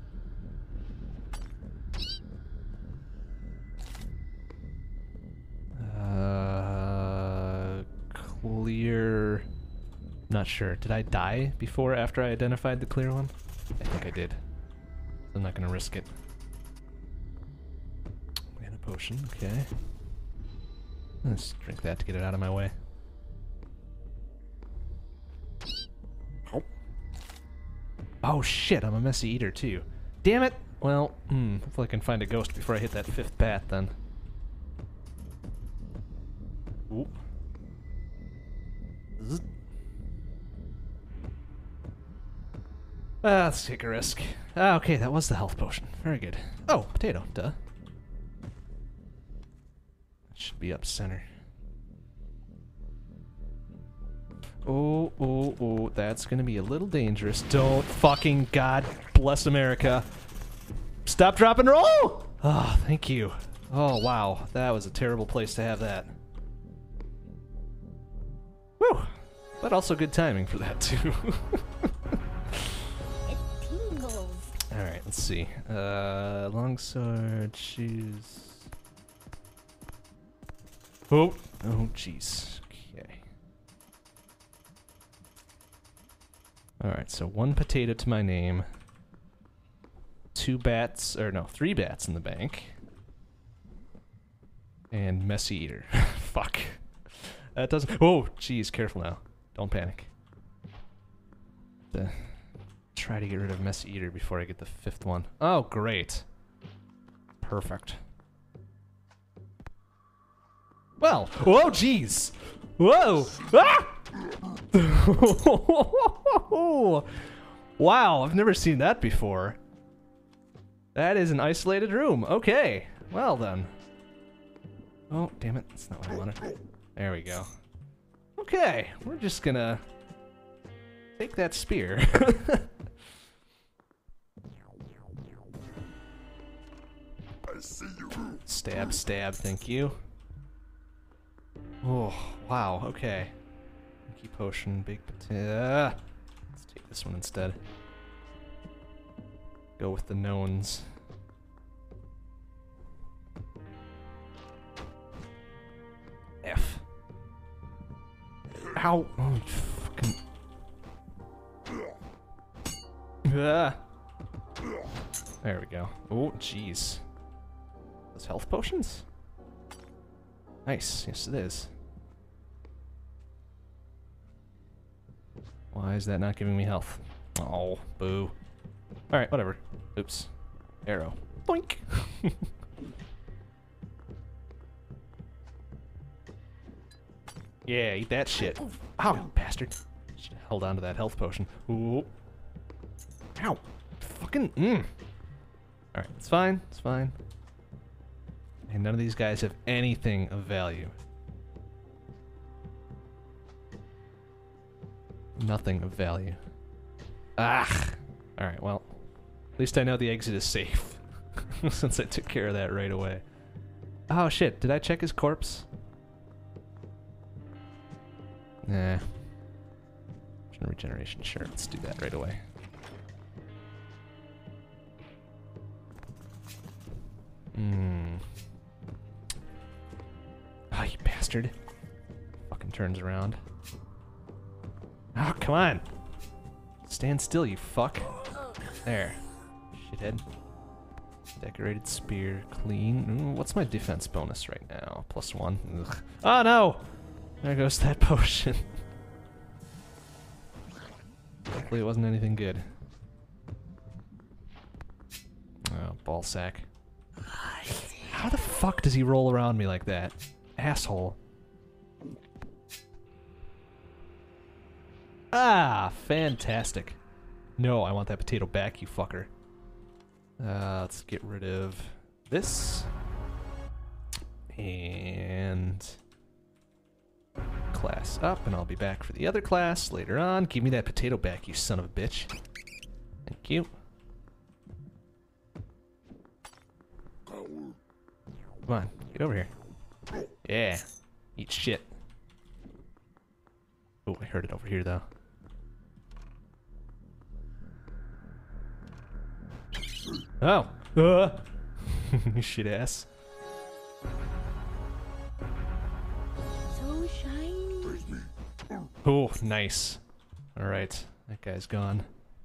Clear... Not sure. Did I die before or after I identified the clear one? I think I did. I'm not gonna risk it. Mana potion, okay. Let's drink that to get it out of my way. Oh shit, I'm a messy eater too. Damn it! Well, hopefully I can find a ghost before I hit that 5th bat then. Ooh. Zzz. Let's take a risk. Ah, okay, that was the health potion. Very good. Oh, potato, duh. It should be up center. Oh, oh, oh, that's gonna be a little dangerous. Don't fucking God bless America. Stop, drop, and roll! Oh, thank you. Oh, wow. That was a terrible place to have that. Whew. But also good timing for that, too. It tingles. Alright, let's see. Longsword, shoes. Oh, oh, jeez. Okay. Alright, so 1 potato to my name. 2 bats, or no, 3 bats in the bank. And messy eater. Fuck. That doesn't... Oh, jeez, careful now. Don't panic. Try to get rid of messy eater before I get the 5th one. Oh, great. Perfect. Well, whoa, jeez. Whoa. Ah! Wow, I've never seen that before. That is an isolated room. Okay, well then. Oh, damn it, that's not what I wanted. There we go. Okay, we're just gonna take that spear. I see you. Stab, stab, thank you. Oh, wow, okay. Key potion, big potato. Let's take this one instead. Go with the knowns. F. Ow! Oh, fucking. Ah. There we go. Oh, jeez. Those health potions? Nice. Yes, it is. Why is that not giving me health? Oh, boo. Alright, whatever. Oops. Arrow. Boink! Yeah, eat that shit. Ow, you bastard. Should have held on to that health potion. Ooh. Ow. Fucking, Alright, it's fine. It's fine. And none of these guys have anything of value. Nothing of value. Ah! Alright, well. At least I know the exit is safe. Since I took care of that right away. Oh shit, did I check his corpse? Nah. Regeneration, sure, let's do that right away. Ah, you bastard. Fucking turns around. Oh, come on! Stand still, you fuck. There. Shithead. Decorated spear, clean. What's my defense bonus right now? +1. Ugh. Oh no! There goes that potion. Hopefully it wasn't anything good. Oh, ball sack. How the fuck does he roll around me like that? Asshole. Ah, fantastic. No, I want that potato back, you fucker. Let's get rid of this. And class up, and I'll be back for the other class later on. Give me that potato back, you son of a bitch. Thank you. Come on, get over here. Yeah, eat shit. Oh, I heard it over here, though. Oh! Shit ass. So shiny. Oh, nice. Alright, that guy's gone.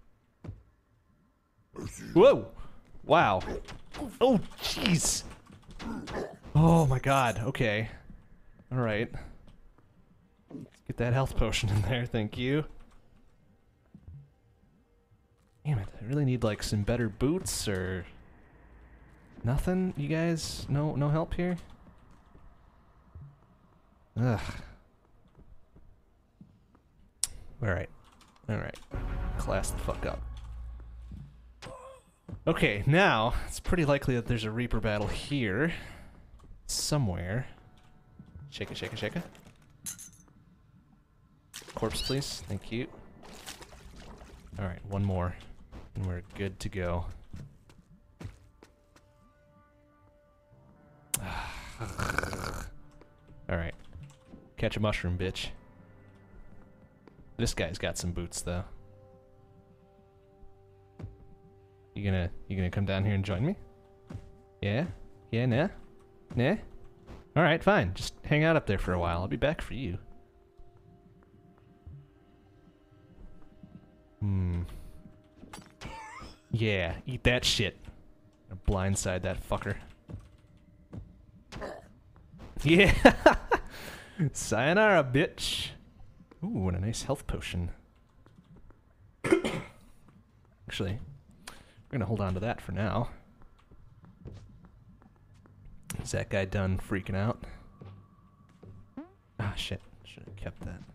Whoa! Wow. Oh, jeez! Oh my god, okay. Alright. Let's get that health potion in there, thank you. Damn it, I really need like some better boots or nothing, you guys? No help here? Ugh. Alright. Alright. Class the fuck up. Okay, now, it's pretty likely that there's a Reaper battle here. Somewhere. Shake it, shake it, shake it. Corpse, please. Thank you. Alright, one more. And we're good to go. Alright. Catch a mushroom, bitch. This guy's got some boots, though. You gonna come down here and join me? Yeah? Yeah, nah? Nah? Alright, fine. Just hang out up there for a while. I'll be back for you. Yeah, eat that shit. Blindside that fucker. Yeah! Sayonara, bitch! Ooh, and a nice health potion. Actually, we're gonna hold on to that for now. Is that guy done freaking out? Ah, shit. Should have kept that.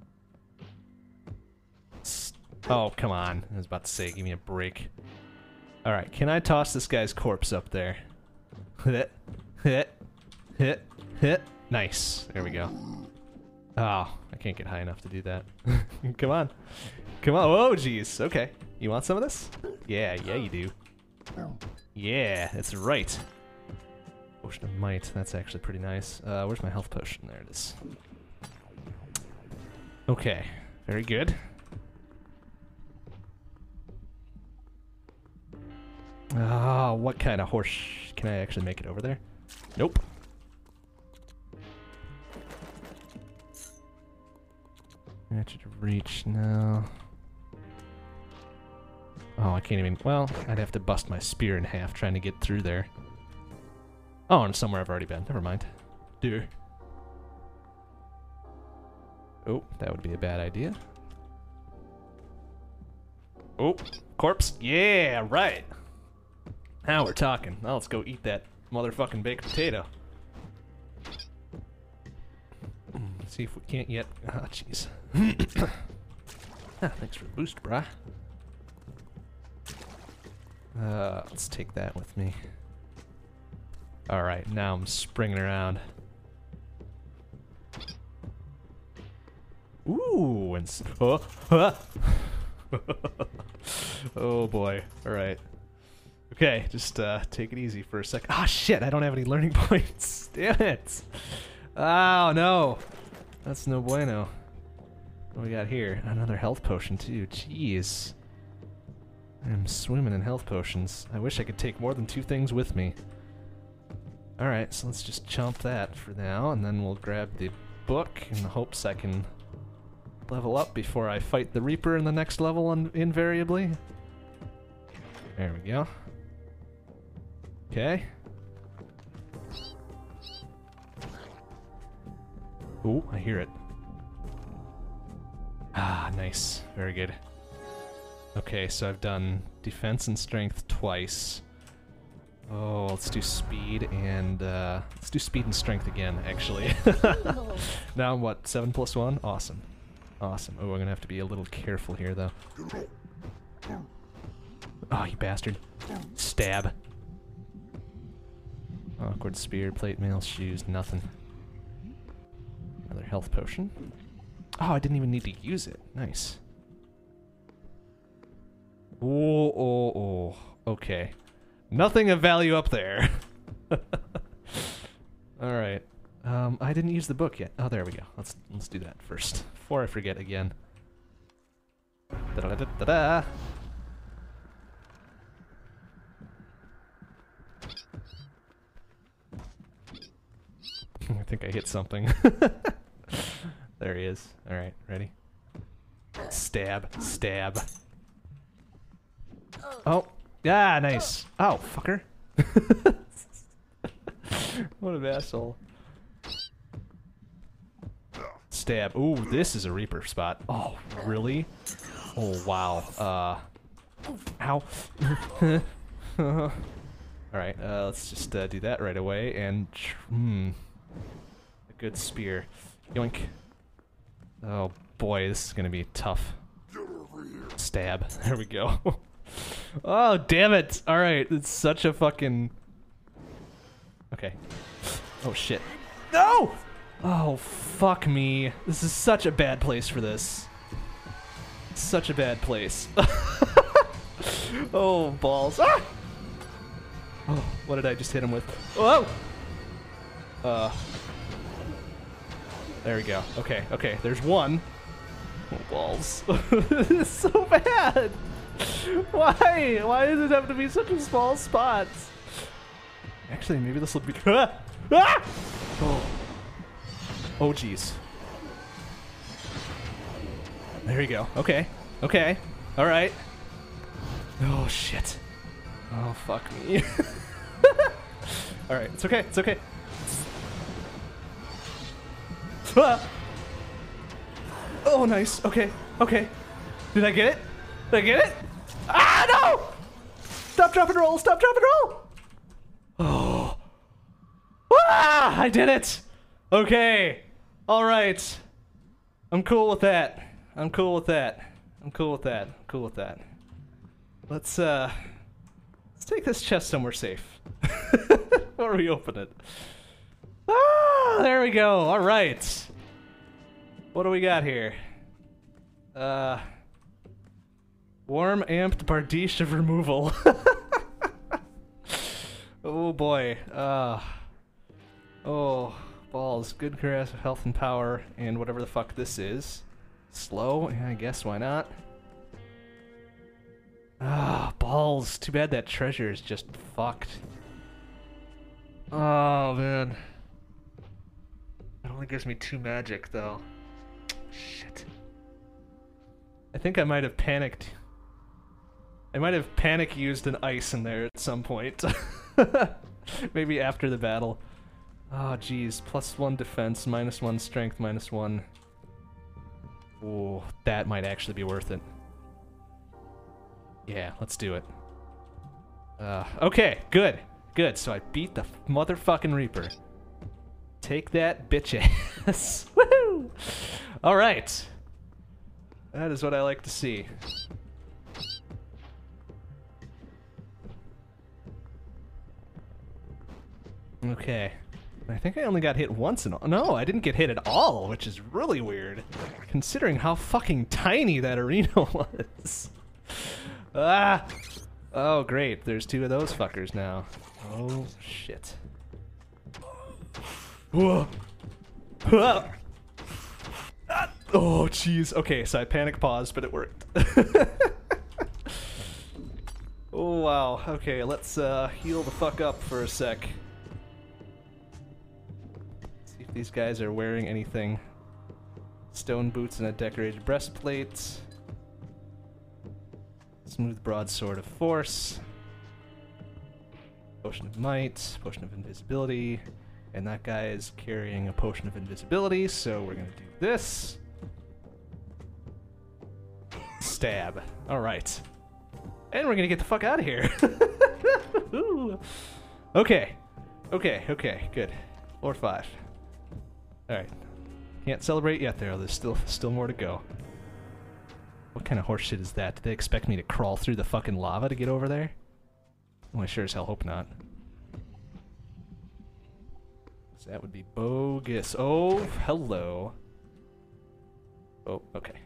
Oh, come on. I was about to say, give me a break. Alright, can I toss this guy's corpse up there? Hit, hit, hit, hit. Nice. There we go. Oh, I can't get high enough to do that. Come on. Come on. Oh, jeez. Okay. You want some of this? Yeah, yeah, you do. Yeah, that's right. Potion of Might. That's actually pretty nice. Where's my health potion? There it is. Okay. Very good. Ah, what kind of horse? Can I actually make it over there? Nope. Ratchet of Reach, no. Oh, I can't even... Well, I'd have to bust my spear in half trying to get through there. Oh, and somewhere I've already been. Never mind. Dear. Oh, that would be a bad idea. Oh, corpse. Yeah, right. Now we're talking. Now let's go eat that motherfucking baked potato. See if we can't yet... Ah, jeez. Thanks for the boost, brah. Let's take that with me. Alright, now I'm springing around. Ooh, and... Oh boy, alright. Okay, just take it easy for a second. Ah, shit, I don't have any learning points. Damn it. Oh, no. That's no bueno. What do we got here? Another health potion, too. Jeez. I'm swimming in health potions. I wish I could take more than 2 things with me. Alright, so let's just chomp that for now, and then we'll grab the book in the hopes I can level up before I fight the Reaper in the next level invariably. There we go. Okay. Ooh, I hear it. Ah, nice. Very good. Okay, so I've done defense and strength twice. Oh, let's do speed and strength again, actually. Now I'm what, 7 plus 1? Awesome. Awesome. Oh, I'm gonna have to be a little careful here, though. Oh, you bastard. Stab. Awkward spear, plate mail, shoes, nothing. Another health potion. Oh, I didn't even need to use it. Nice. Oh. Okay. Nothing of value up there. Alright. I didn't use the book yet. Oh, there we go. Let's do that first. Before I forget again. Da-da-da-da-da! I think I hit something. There he is. Alright, ready? Stab. Stab. Oh. Yeah, nice. Oh, fucker. What an asshole. Stab. Ooh, this is a Reaper spot. Oh, really? Oh, wow. Ow. Alright, let's just do that right away, and... a good spear. Yoink. Oh, boy, this is gonna be tough. Stab. There we go. Oh, damn it! Alright, it's such a fucking... Okay. Oh, shit. No! Oh, fuck me. This is such a bad place for this. Such a bad place. Oh, balls. Ah! Oh, what did I just hit him with? Whoa! There we go. Okay, okay, there's one. Oh, balls. This is so bad! Why? Why does it have to be such a small spot? Actually, maybe this will be... Ah! Ah! Oh. Oh, jeez. There you go. Okay. Okay. Alright. Oh, shit. Oh, fuck me. Alright, it's okay. It's okay. Ah! Oh, nice. Okay. Okay. Did I get it? Did I get it? Ah, no! Stop, drop, and roll. Stop, drop, and roll. Oh. Ah, I did it. Okay. All right. I'm cool with that. I'm cool with that. I'm cool with that. I'm cool with that. Let's take this chest somewhere safe. Before we open it. Ah, there we go. All right. What do we got here? Warm amped Bardiche of removal. Oh boy. Oh, balls. Good grass of health and power, and whatever the fuck this is. Slow? Yeah, I guess, why not? Ah, balls. Too bad that treasure is just fucked. Oh, man. It only gives me 2 magic, though. Shit. I think I might have panicked. I might have panic used an ice in there at some point. Maybe after the battle. Oh, geez. +1 defense, -1 strength, -1. Oh, that might actually be worth it. Yeah, let's do it. Okay, good. Good, so I beat the motherfucking Reaper. Take that, bitch ass. Woohoo! Alright. That is what I like to see. Okay. I think I only got hit once and all. No, I didn't get hit at all, which is really weird. Considering how fucking tiny that arena was. Ah! Oh, great. There's 2 of those fuckers now. Oh, shit. Whoa! Ah! Ah! Oh, jeez. Okay, so I panic paused, but it worked. Oh, wow. Okay, let's heal the fuck up for a sec. See if these guys are wearing anything. Stone boots and a decorated breastplate. Smooth broadsword of force. Potion of might. Potion of invisibility. And that guy is carrying a potion of invisibility, so we're gonna do this. Stab. Alright. And we're gonna get the fuck out of here. Okay. Okay, okay, good. 4 or 5. Alright. Can't celebrate yet there. There's still more to go. What kind of horseshit is that? Do they expect me to crawl through the fucking lava to get over there? Well, I sure as hell hope not. So that would be bogus. Oh, hello. Oh, okay.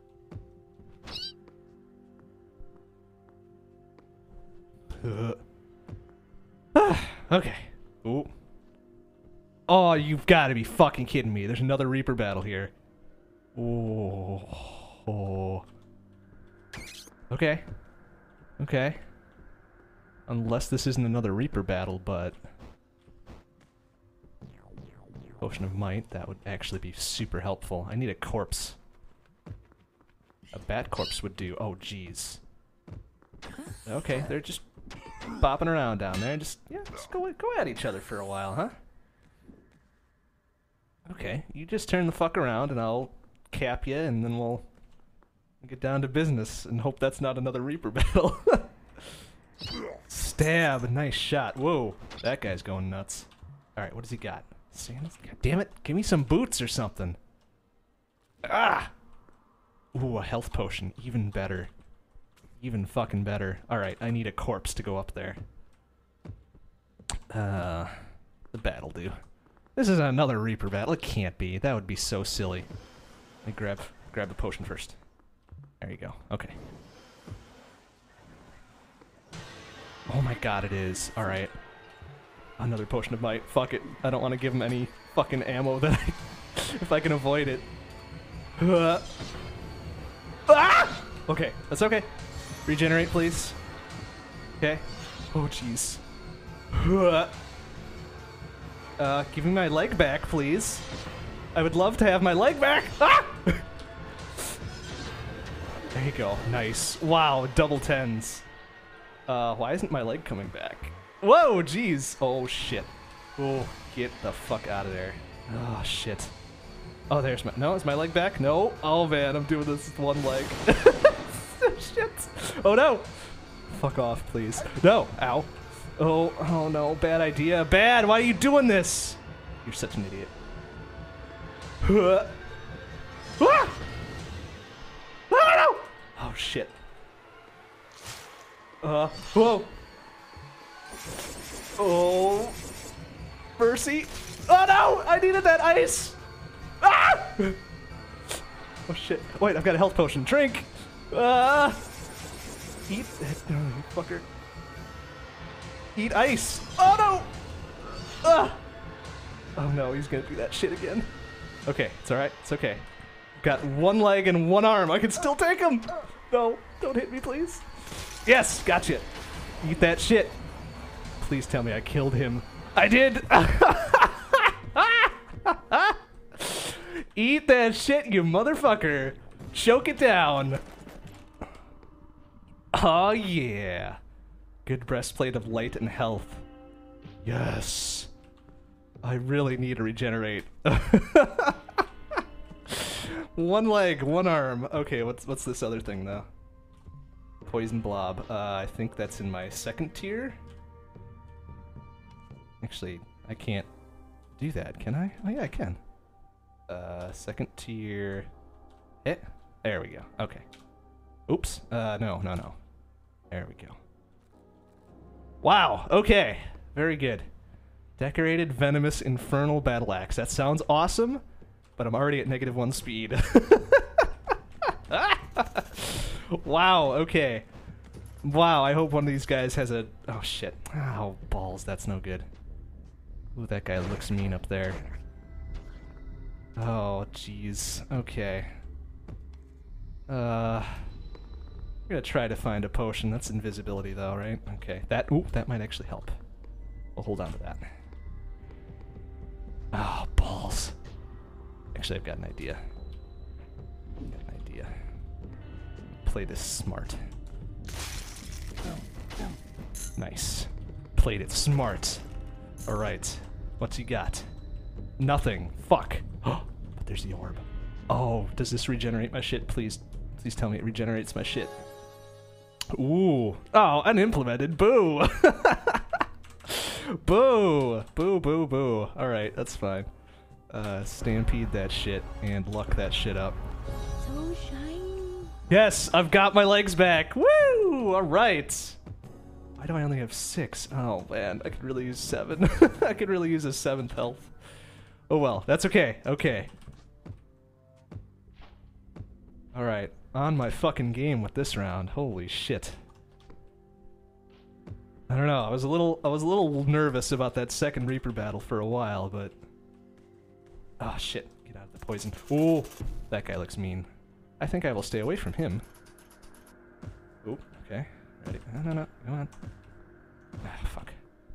Okay. Ooh. Oh, you've got to be fucking kidding me. There's another Reaper battle here. Oh. Oh. Okay. Okay. Unless this isn't another Reaper battle, but... Potion of Might, that would actually be super helpful. I need a corpse. A bat corpse would do. Oh, jeez. Okay, they're just bopping around down there. Just go at each other for a while, huh? Okay, you just turn the fuck around and I'll cap you, and then we'll get down to business and hope that's not another Reaper battle. Stab, nice shot. Whoa, that guy's going nuts. Alright, what does he got? Sandals? God damn it, give me some boots or something. Ah! Ooh, a health potion, even better. Even fucking better. Alright, I need a corpse to go up there. The bat'll do. This is another Reaper battle. It can't be. That would be so silly. Let me grab the potion first. There you go. Okay. Oh my god, it is. Alright. Another potion of might. Fuck it. I don't want to give him any fucking ammo that I... if I can avoid it. Ah! Okay, that's okay. Regenerate, please. Okay. Oh, jeez. Give me my leg back, please. I would love to have my leg back. Ah! There you go. Nice. Wow, double tens. Why isn't my leg coming back? Whoa, jeez. Oh, shit. Oh, get the fuck out of there. Oh, shit. Oh, there's my... No, is my leg back? No. Oh, man, I'm doing this with one leg. Shit. Oh, no. Fuck off, please. No. Ow. Oh no, bad idea. Bad! Why are you doing this? You're such an idiot. Ah! No! Oh shit. Whoa. Oh. Mercy. Oh no! I needed that ice! Ah! Oh shit. Wait, I've got a health potion. Drink! Eat that, you fucker. Eat ice! Oh no! Oh no, he's gonna do that shit again. Okay, it's alright, it's okay. Got one leg and one arm, I can still take him! No, don't hit me, please. Yes, gotcha. Eat that shit. Please tell me I killed him. I did! Eat that shit, you motherfucker! Choke it down! Oh yeah. Good breastplate of light and health. Yes. I really need to regenerate. One leg, one arm. Okay, what's this other thing though? Poison blob. I think that's in my second tier. Actually, I can't do that, can I? Oh yeah, I can. Second tier. Eh? There we go. Okay. Oops. No. There we go. Wow, okay. Very good. Decorated Venomous Infernal Battle Axe. That sounds awesome, but I'm already at -1 speed. Wow, okay. Wow, I hope one of these guys has a... Oh, shit. Oh, balls, that's no good. Ooh, that guy looks mean up there. Oh, jeez. Okay. I'm gonna try to find a potion. That's invisibility, though, right? Okay. That might actually help. We'll hold on to that. Oh, balls. Actually, I've got an idea. Play this smart. Nice. Played it smart. Alright. What's he got? Nothing. Fuck. Oh, but there's the orb. Oh, does this regenerate my shit? Please tell me it regenerates my shit. Ooh. Oh, unimplemented. Boo! Boo! Boo, boo, boo. Alright, that's fine. Stampede that shit and luck that shit up. So shiny. Yes, I've got my legs back. Woo! All right. Why do I only have 6? Oh man, I could really use 7. I could really use a 7th health. Oh well, that's okay. Okay. All right, on my fucking game with this round. Holy shit. I don't know. I was a little nervous about that second Reaper battle for a while, but oh shit! Get out of the poison. Oh, that guy looks mean. I think I will stay away from him. Oh, okay. Ready? No, come on. Ah, fuck.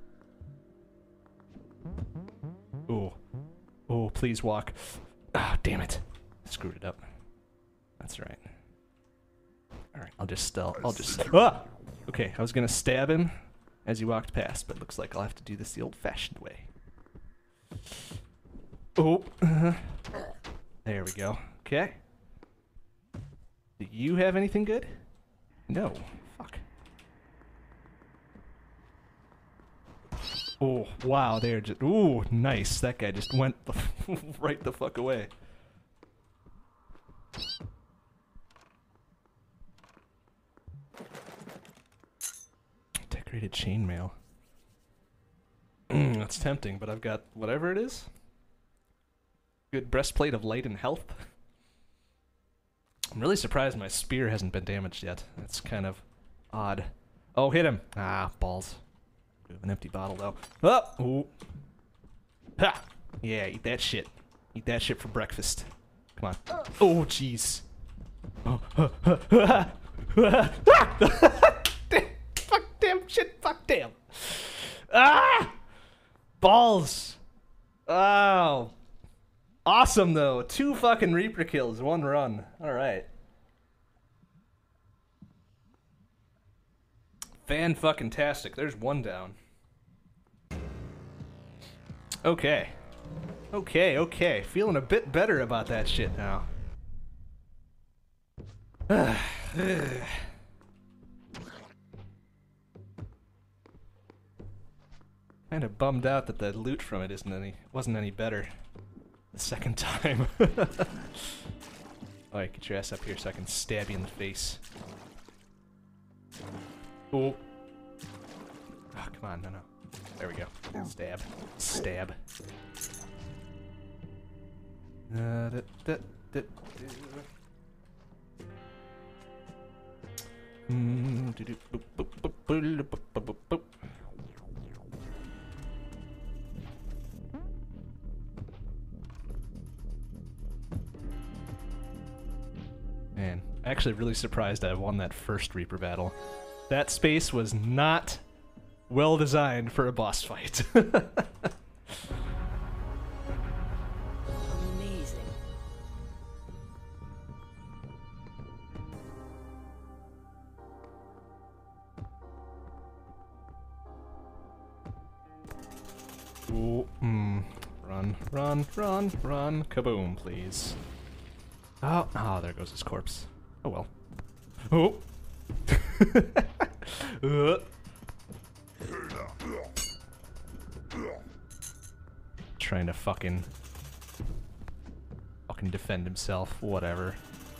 Oh, oh, please walk. Ah, damn it! Screwed it up. That's right. All right, I'll just. Ah! Okay, I was gonna stab him as he walked past, but looks like I'll have to do this the old-fashioned way. Oh, there we go. Okay. Do you have anything good? No. Fuck. Oh, wow, they're just... Ooh, nice. That guy just went right the fuck away. Decorated chainmail. That's tempting, but I've got whatever it is. Good breastplate of light and health. I'm really surprised my spear hasn't been damaged yet. That's kind of odd. Oh, hit him! Ah, balls. We have an empty bottle though. Oh! Ooh. Ha! Yeah, eat that shit. Eat that shit for breakfast. Come on. Oh, jeez. Oh, fuck, damn, shit, fuck, damn. Ah! Balls. Oh. Awesome, though. 2 fucking Reaper kills, 1 run. Alright. Fan-fucking-tastic. There's 1 down. Okay. Okay. Feeling a bit better about that shit now. Kind of bummed out that the loot from it wasn't any better the second time. Alright, get your ass up here so I can stab you in the face. Oh. Oh, come on, no. There we go. Stab. Stab. Man, actually really surprised I won that first Reaper battle. That space was not well designed for a boss fight. Amazing. Ooh, Run. Kaboom, please. Oh, there goes his corpse. Oh well. Oh! Trying to fucking defend himself. Whatever.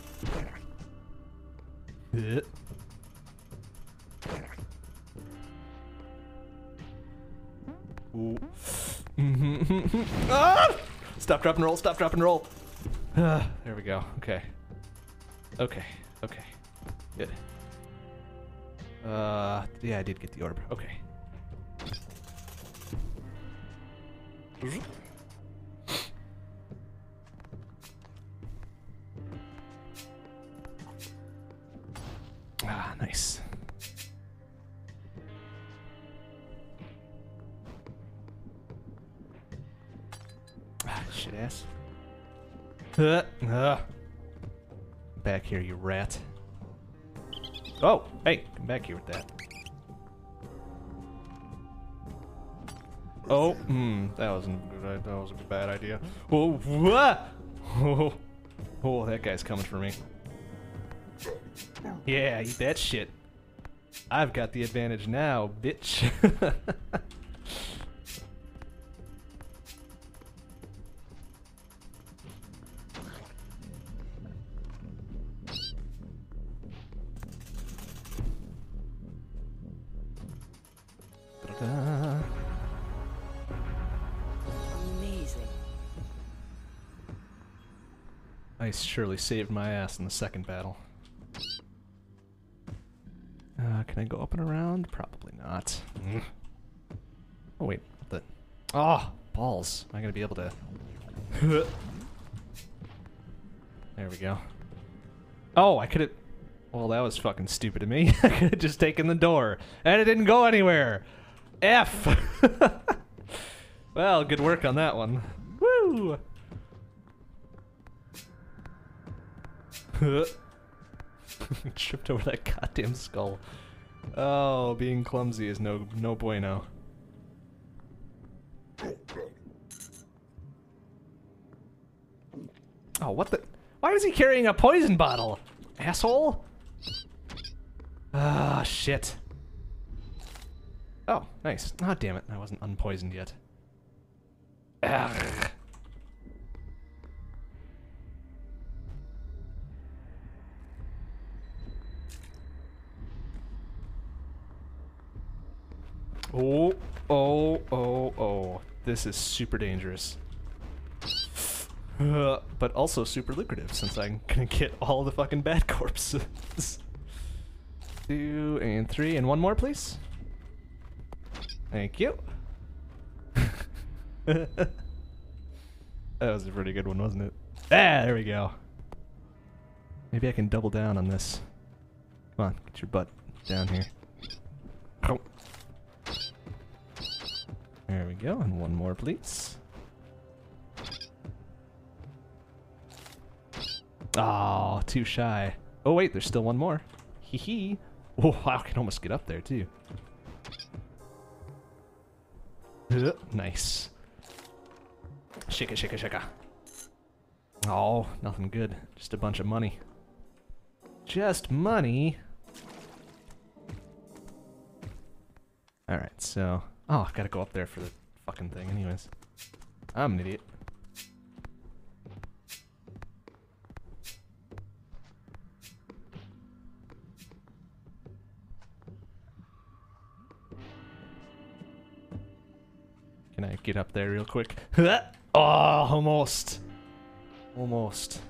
Ooh. Ah! Stop, drop, and roll. Stop, drop, and roll. There we go. Okay. Good. Yeah, I did get the orb. Okay. Ah, nice. Ah, shit ass. Back here, you rat. Oh, hey, come back here with that. Oh, that wasn't good. That was a bad idea. Oh, oh, that guy's coming for me. Yeah, eat that shit. I've got the advantage now, bitch. Amazing. I surely saved my ass in the second battle. Can I go up and around? Probably not. Oh wait, what the... Oh, balls. Am I gonna be able to... There we go. Oh, I could've... Well, that was fucking stupid of me. I could've just taken the door, and it didn't go anywhere! F! Well, good work on that one. Woo! Tripped over that goddamn skull. Oh, being clumsy is no bueno. Oh, what the... Why was he carrying a poison bottle? Asshole? Ah, shit. Oh, nice. Ah, damn it. I wasn't unpoisoned yet. Ugh. Oh, oh, oh, oh. This is super dangerous. But also super lucrative, since I'm gonna get all the fucking bad corpses. 2 and 3, and one more, please. Thank you. That was a pretty good one, wasn't it? Ah, there we go. Maybe I can double down on this. Come on, get your butt down here. Oh. There we go, and one more, please. Oh, too shy. Oh wait, there's still one more. Hee hee. Oh, I can almost get up there too. Nice. Shaka, shaka, shaka. Oh, nothing good. Just a bunch of money. Just money. Alright, so... Oh, I gotta go up there for the fucking thing anyways. I'm an idiot. Can I get up there real quick? Oh, almost. Almost.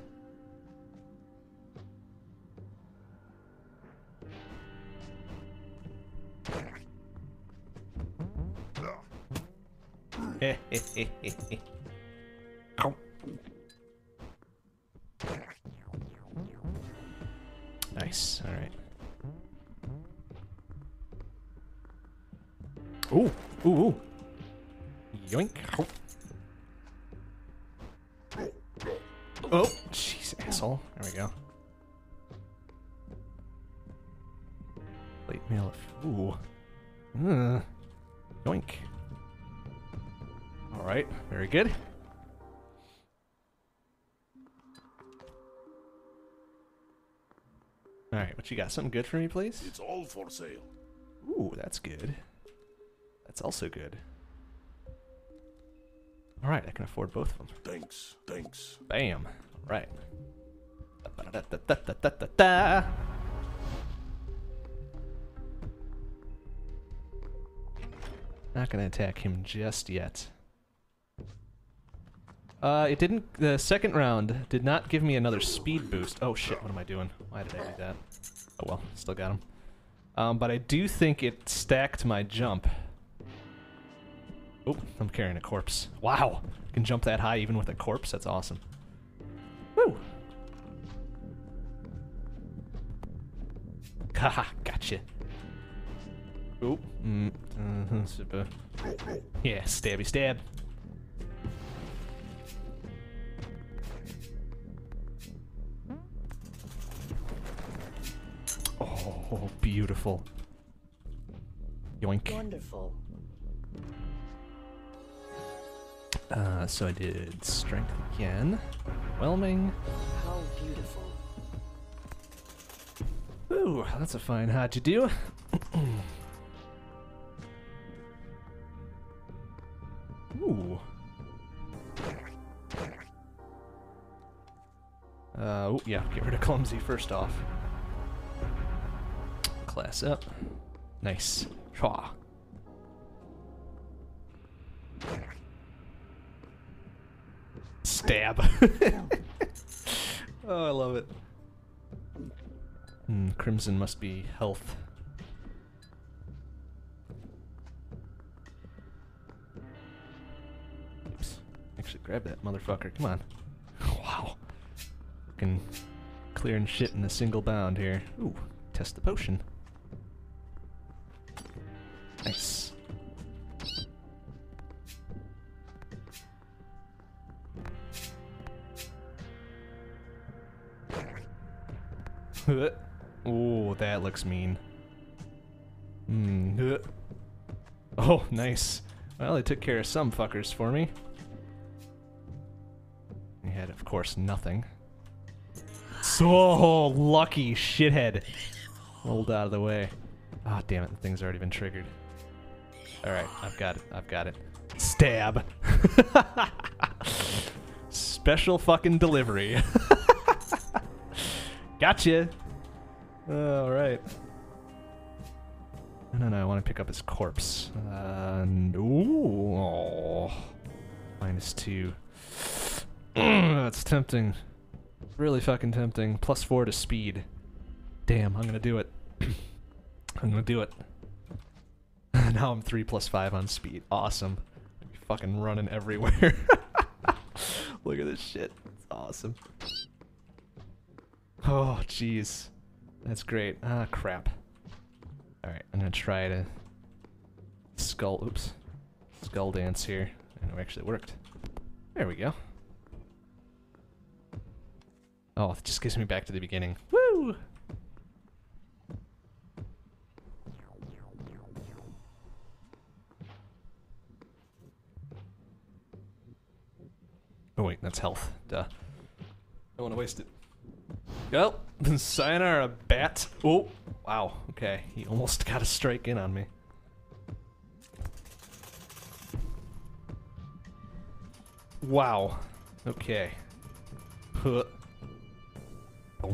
Nice, alright. Ooh, ooh, ooh. Yoink. Oh, jeez, asshole. There we go. Plate mail. Ooh. Yoink. Alright, very good. Alright, what you got? Something good for me, please? It's all for sale. Ooh, that's good. That's also good. Alright, I can afford both of them. Thanks, thanks. Bam. Right. Da-da-da-da-da-da-da-da. Not gonna attack him just yet. It didn't. The second round did not give me another speed boost. Oh shit, what am I doing? Why did I do that? Oh well, still got him. But I do think it stacked my jump. Oh, I'm carrying a corpse. Wow! I can jump that high even with a corpse? That's awesome. Woo! Haha, gotcha. Oh, super. Yeah, stabby stab. Oh, beautiful. Yoink. Wonderful. So I did strength again. Overwhelming. How beautiful. Ooh, that's a fine how'd you do? Ooh. Oh, yeah, get rid of clumsy first off. Class up. Nice. Shwa. Stab. Oh, I love it. Crimson must be health. Oops. Actually, grab that motherfucker. Come on. Wow. Fucking clearing shit in a single bound here. Ooh, test the potion. Nice. Ooh, that looks mean. Oh, nice. Well, they took care of some fuckers for me. We had, of course, nothing. So lucky shithead. Rolled out of the way. Ah, oh, damn it, the thing's already been triggered. Alright, I've got it. I've got it. Stab. Special fucking delivery. Gotcha. Alright. No, I want to pick up his corpse. Ooh. Oh. -2. That's tempting. Really fucking tempting. +4 to speed. Damn, I'm gonna do it. I'm gonna do it. Now I'm 3 + 5 on speed. Awesome. I'll be fucking running everywhere. Look at this shit. It's awesome. Oh, jeez. That's great. Ah, crap. Alright, I'm gonna try to skull dance here. And it actually worked. There we go. Oh, it just gives me back to the beginning. Woo! Oh wait, that's health. Duh. Don't want to waste it. Well, sayonara, bat. Oh, wow. Okay, he almost got a strike in on me. Wow. Okay. Huh. Bonk.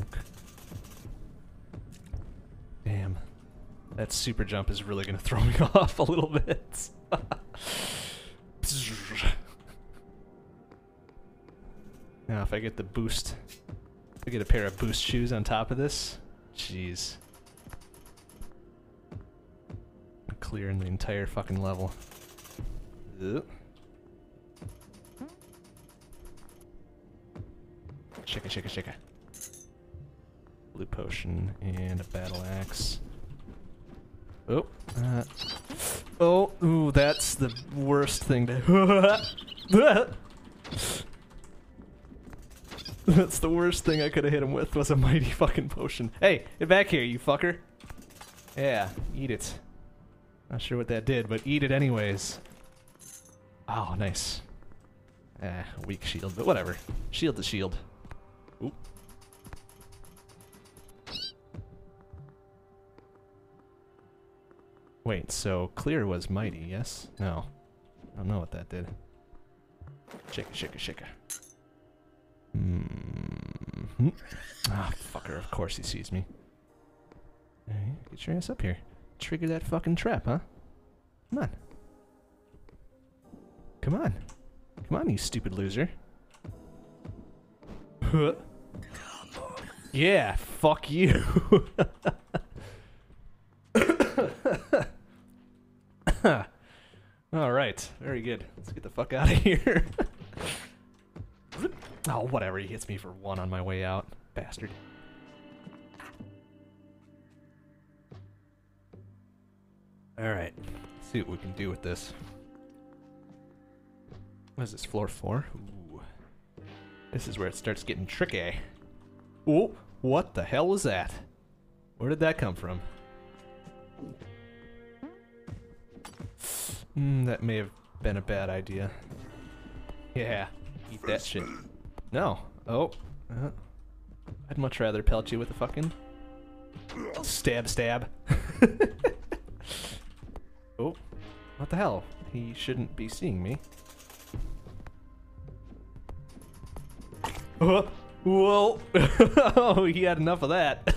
Damn. That super jump is really gonna throw me off a little bit. Now, if I get the boost, if I get a pair of boost shoes on top of this, jeez. I'm clearing the entire fucking level. Shaka, shaka, shaka. Blue potion and a battle axe. Oh, oh, ooh, that's the worst thing to. That's the worst thing I could have hit him with, was a mighty fucking potion. Hey, get back here, you fucker. Yeah, eat it. Not sure what that did, but eat it anyways. Oh, nice. Weak shield, but whatever. Shield to shield. Oop. Wait, so clear was mighty, yes? No. I don't know what that did. Shaka, shaka, shaka. Ah, fucker, of course he sees me. Hey, get your ass up here. Trigger that fucking trap, huh? Come on. Come on. Come on, you stupid loser. Yeah, fuck you. Alright, very good. Let's get the fuck out of here. Oh, whatever, he hits me for 1 on my way out. Bastard. Alright, let's see what we can do with this. What is this, floor 4? Ooh. This is where it starts getting tricky. Oh, what the hell was that? Where did that come from? That may have been a bad idea. Yeah, eat that shit. No. Oh. I'd much rather pelt you with a fucking stab stab. Oh. What the hell? He shouldn't be seeing me. Oh. Whoa. Oh, he had enough of that.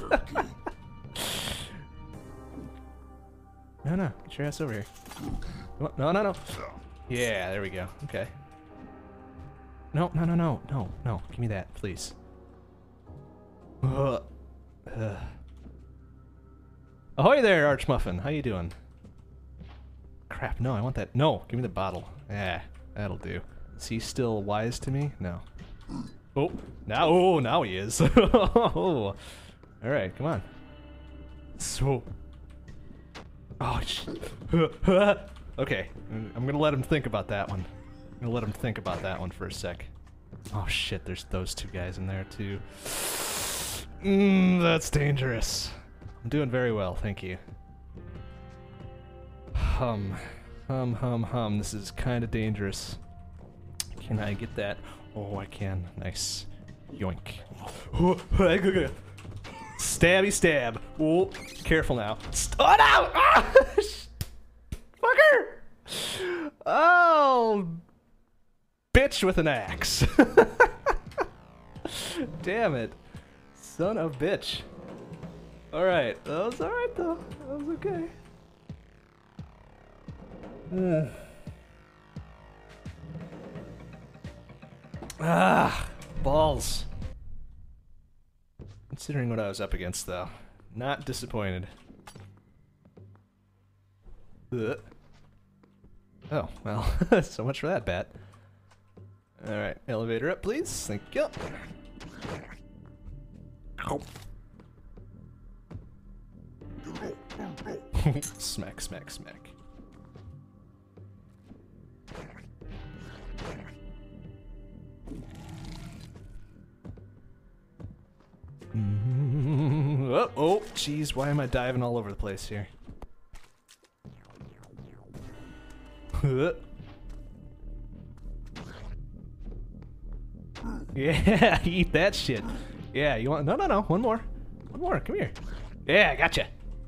No, get your ass over here. No. Yeah, there we go. Okay. No, no, no, no, no, no. Give me that, please. Ahoy there, Archmuffin. How you doing? Crap, no, I want that. No, give me the bottle. Yeah, that'll do. Is he still wise to me? No. Now he is. Oh. Alright, come on. So. Oh, okay, I'm gonna let him think about that one. I'm gonna let him think about that one for a sec. Oh shit, there's those two guys in there too. That's dangerous. I'm doing very well, thank you. Hum. This is kind of dangerous. Can I get that? Oh, I can. Nice. Yoink. Stabby stab. Oh, careful now. Oh no! Ah! Fucker! Oh, bitch with an axe. Damn it. Son of a bitch. Alright, that was alright though. That was okay. Ah, balls. Considering what I was up against though. Not disappointed. Ugh. Oh, well, so much for that bat. Alright, elevator up please. Thank you. Ow. Smack, smack, smack. Oh, jeez, why am I diving all over the place here? Yeah, eat that shit. Yeah, you want? No, one more, come here. Yeah, gotcha.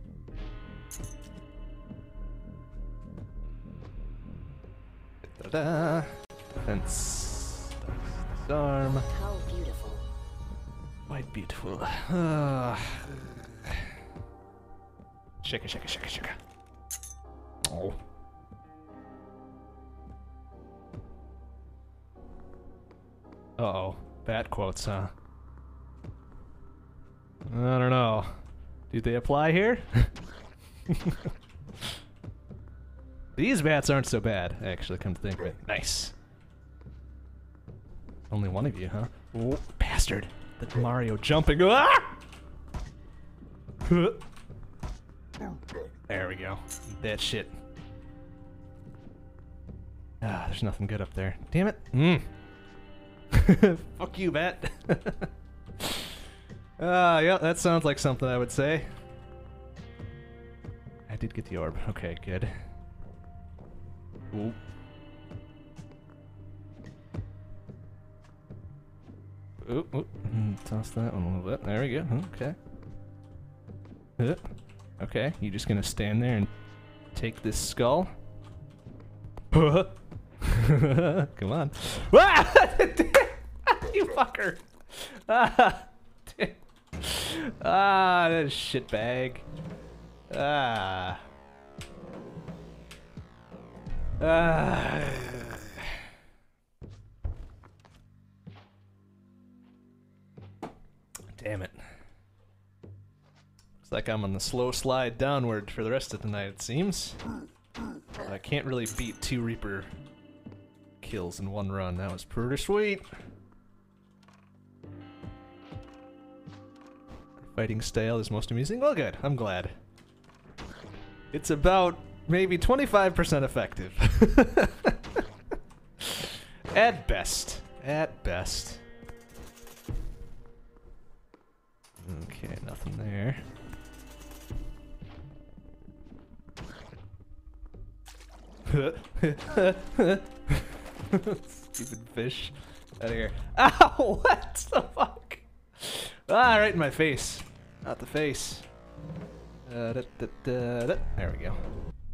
Da-da. Defense. Disarm. How beautiful. Quite beautiful. Shaka, shaka, shaka, shaka. Oh. Uh-oh. Bat quotes, huh? I don't know. Do they apply here? These bats aren't so bad, actually, come to think of it. Nice. Only one of you, huh? Oh, bastard. That Mario jumping. Ah! There we go. Eat that shit. Ah, there's nothing good up there. Damn it. Fuck you, bat. Yeah, that sounds like something I would say. I did get the orb. Okay, good. Ooh. Ooh. Toss that one a little bit. There we go. Okay. Okay, you just gonna stand there and take this skull? Come on. You fucker! That shitbag. Damn it. Looks like I'm on the slow slide downward for the rest of the night, it seems. I can't really beat 2 Reaper kills in one run. That was pretty sweet. Fighting style is most amusing. Well, good. I'm glad. It's about maybe 25% effective. At best. At best. Okay, nothing there. Stupid fish. Out of here. Ow! What the fuck? Ah, right in my face. Not the face. There we go.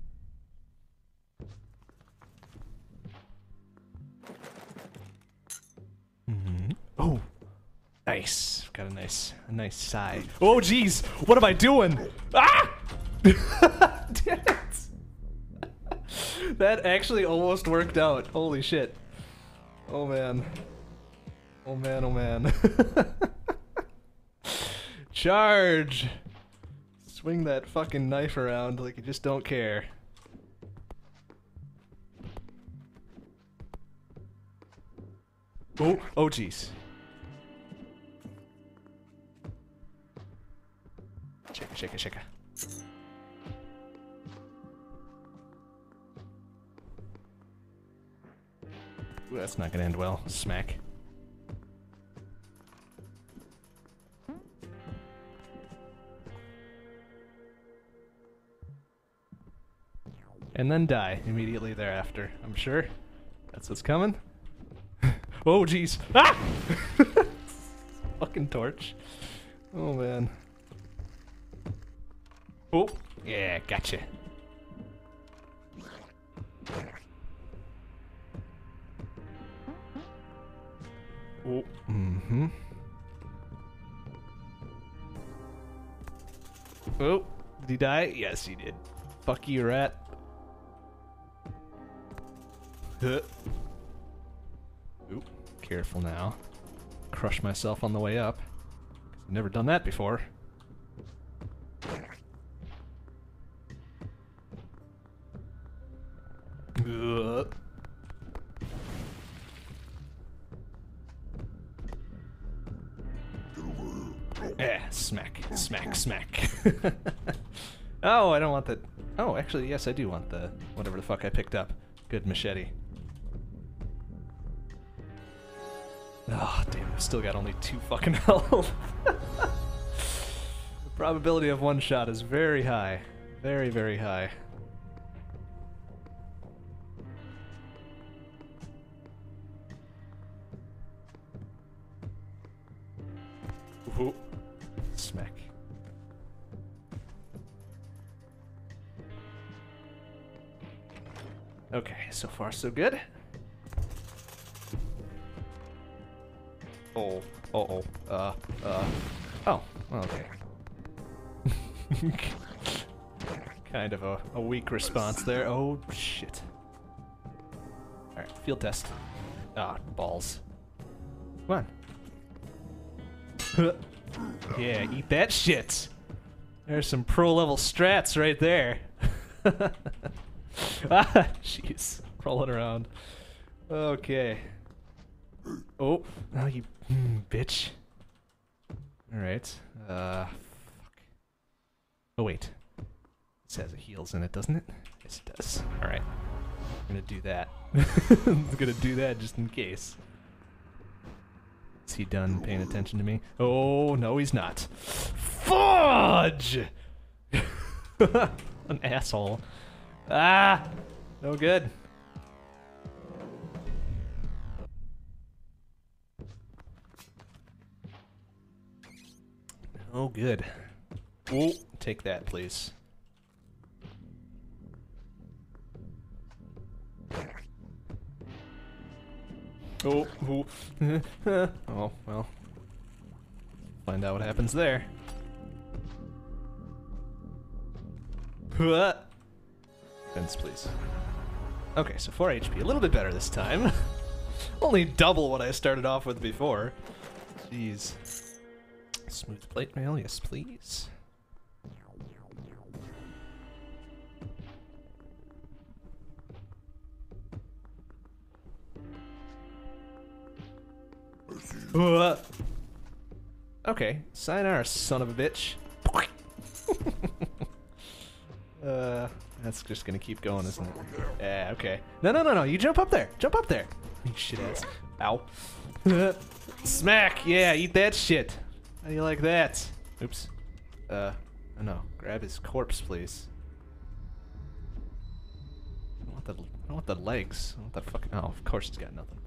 Oh, nice. Got a nice side. Oh, jeez. What am I doing? Ah! Damn it. That actually almost worked out. Holy shit. Oh man. Oh man, oh man. Charge! Swing that fucking knife around like you just don't care. Oh, oh jeez. Shaka, shaka, shaka. Ooh, that's not gonna end well. Smack. And then die immediately thereafter, I'm sure. That's what's coming. Oh, jeez. Ah! Fucking torch. Oh, man. Oh, yeah, gotcha. Oh, mm-hmm. Oh, did he die? Yes, he did. Fuck you, rat. Huh. Oop, careful now. Crush myself on the way up. I've never done that before. Smack, smack, smack. Oh, I don't want that. Oh, actually, yes, I do want the whatever the fuck I picked up. Good machete. Oh, damn, I've still got only 2 fucking health. The probability of one shot is very high. Very, very high. Ooh. Smack. Okay, so far so good. Oh, oh, oh, okay. Kind of a weak response there. Oh, shit. Alright, field test. Ah, balls. Come on. Yeah, eat that shit. There's some pro level strats right there. Ah, jeez. Rolling around. Okay. Oh, oh you bitch. Alright. Fuck. Oh, wait. This has a heals in it, doesn't it? Yes, it does. Alright. I'm gonna do that. I'm gonna do that just in case. Is he done paying attention to me? Oh, no, he's not. Fudge! An asshole. Ah! No good. Oh, good. Oh, take that, please. Oh, oh. Oh, well. Find out what happens there. Fence, please. Okay, so 4 HP. A little bit better this time. Only double what I started off with before. Jeez. Smooth plate mail, yes please. Okay, sayonara, son of a bitch. That's just gonna keep going, isn't it? Yeah, okay. No, you jump up there! Jump up there! You shit ass. Ow. Smack! Yeah, eat that shit! How do you like that? Oops. Oh no. Grab his corpse, please. I don't want the legs. I want the fucking... Oh, of course he's got nothing.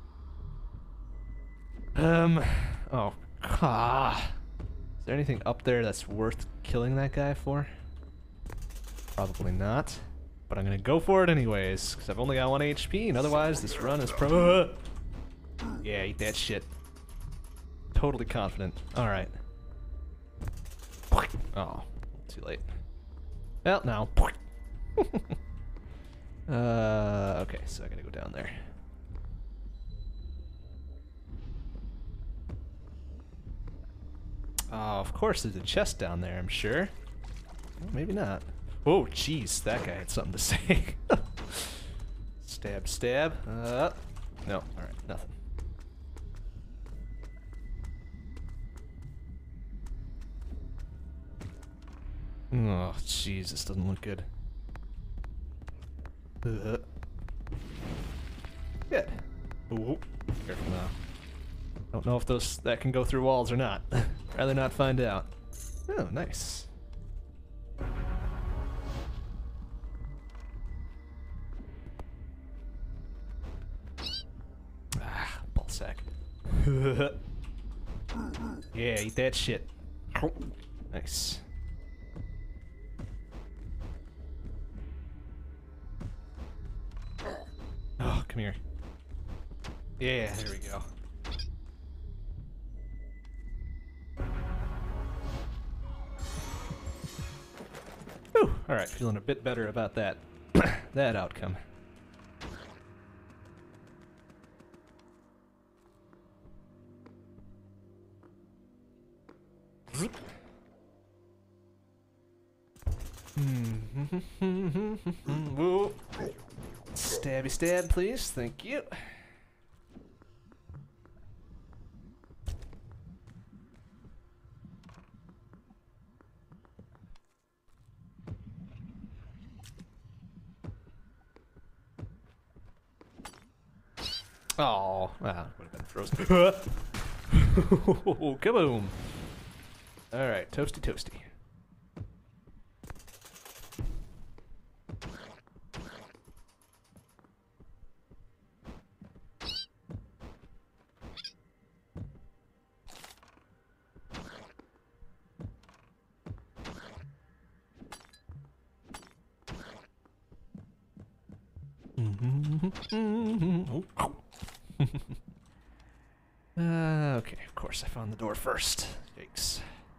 Oh. Ah. Is there anything up there that's worth killing that guy for? Probably not. But I'm gonna go for it anyways, because I've only got 1 HP, and otherwise this run is pro... Yeah, eat that shit. Totally confident. Alright. Oh, too late. Well, now. Okay, so I gotta go down there. Oh, of course there's a chest down there, I'm sure. Well, maybe not. Oh, jeez, that guy had something to say. Stab, stab. No, alright, nothing. Oh, jeez, this doesn't look good. Good. Ooh, careful now. Don't know if that can go through walls or not. Rather not find out. Oh, nice. Ah, ballsack. Yeah, eat that shit. Nice. Oh, come here. Yeah, there we go. Whew, alright, feeling a bit better about that that outcome. Whoa. Stabby stab, please. Thank you. Oh, wow, would have been frozen. Kaboom! Alright, toasty toasty. Okay, of course I found the door first. Yikes.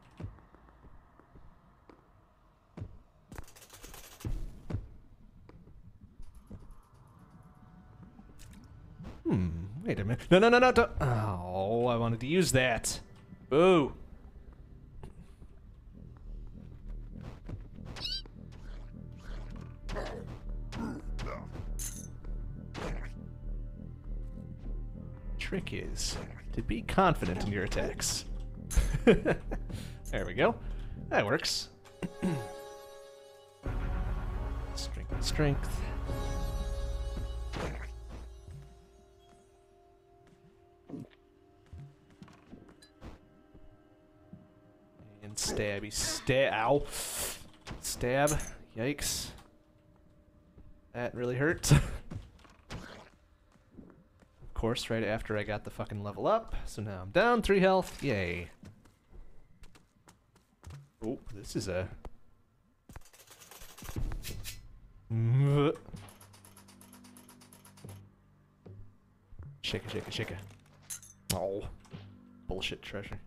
Wait a minute. No, no, no, no, don't. Oh, I wanted to use that. Boo. Trick is to be confident in your attacks. There we go. That works. Strength, strength. And stabby stab. Ow. Stab. Yikes. That really hurt. Of course, right after I got the fucking level up. So now I'm down 3 health. Yay. Oh, this is a... Shaka, shaka, shaka. Oh. Bullshit treasure.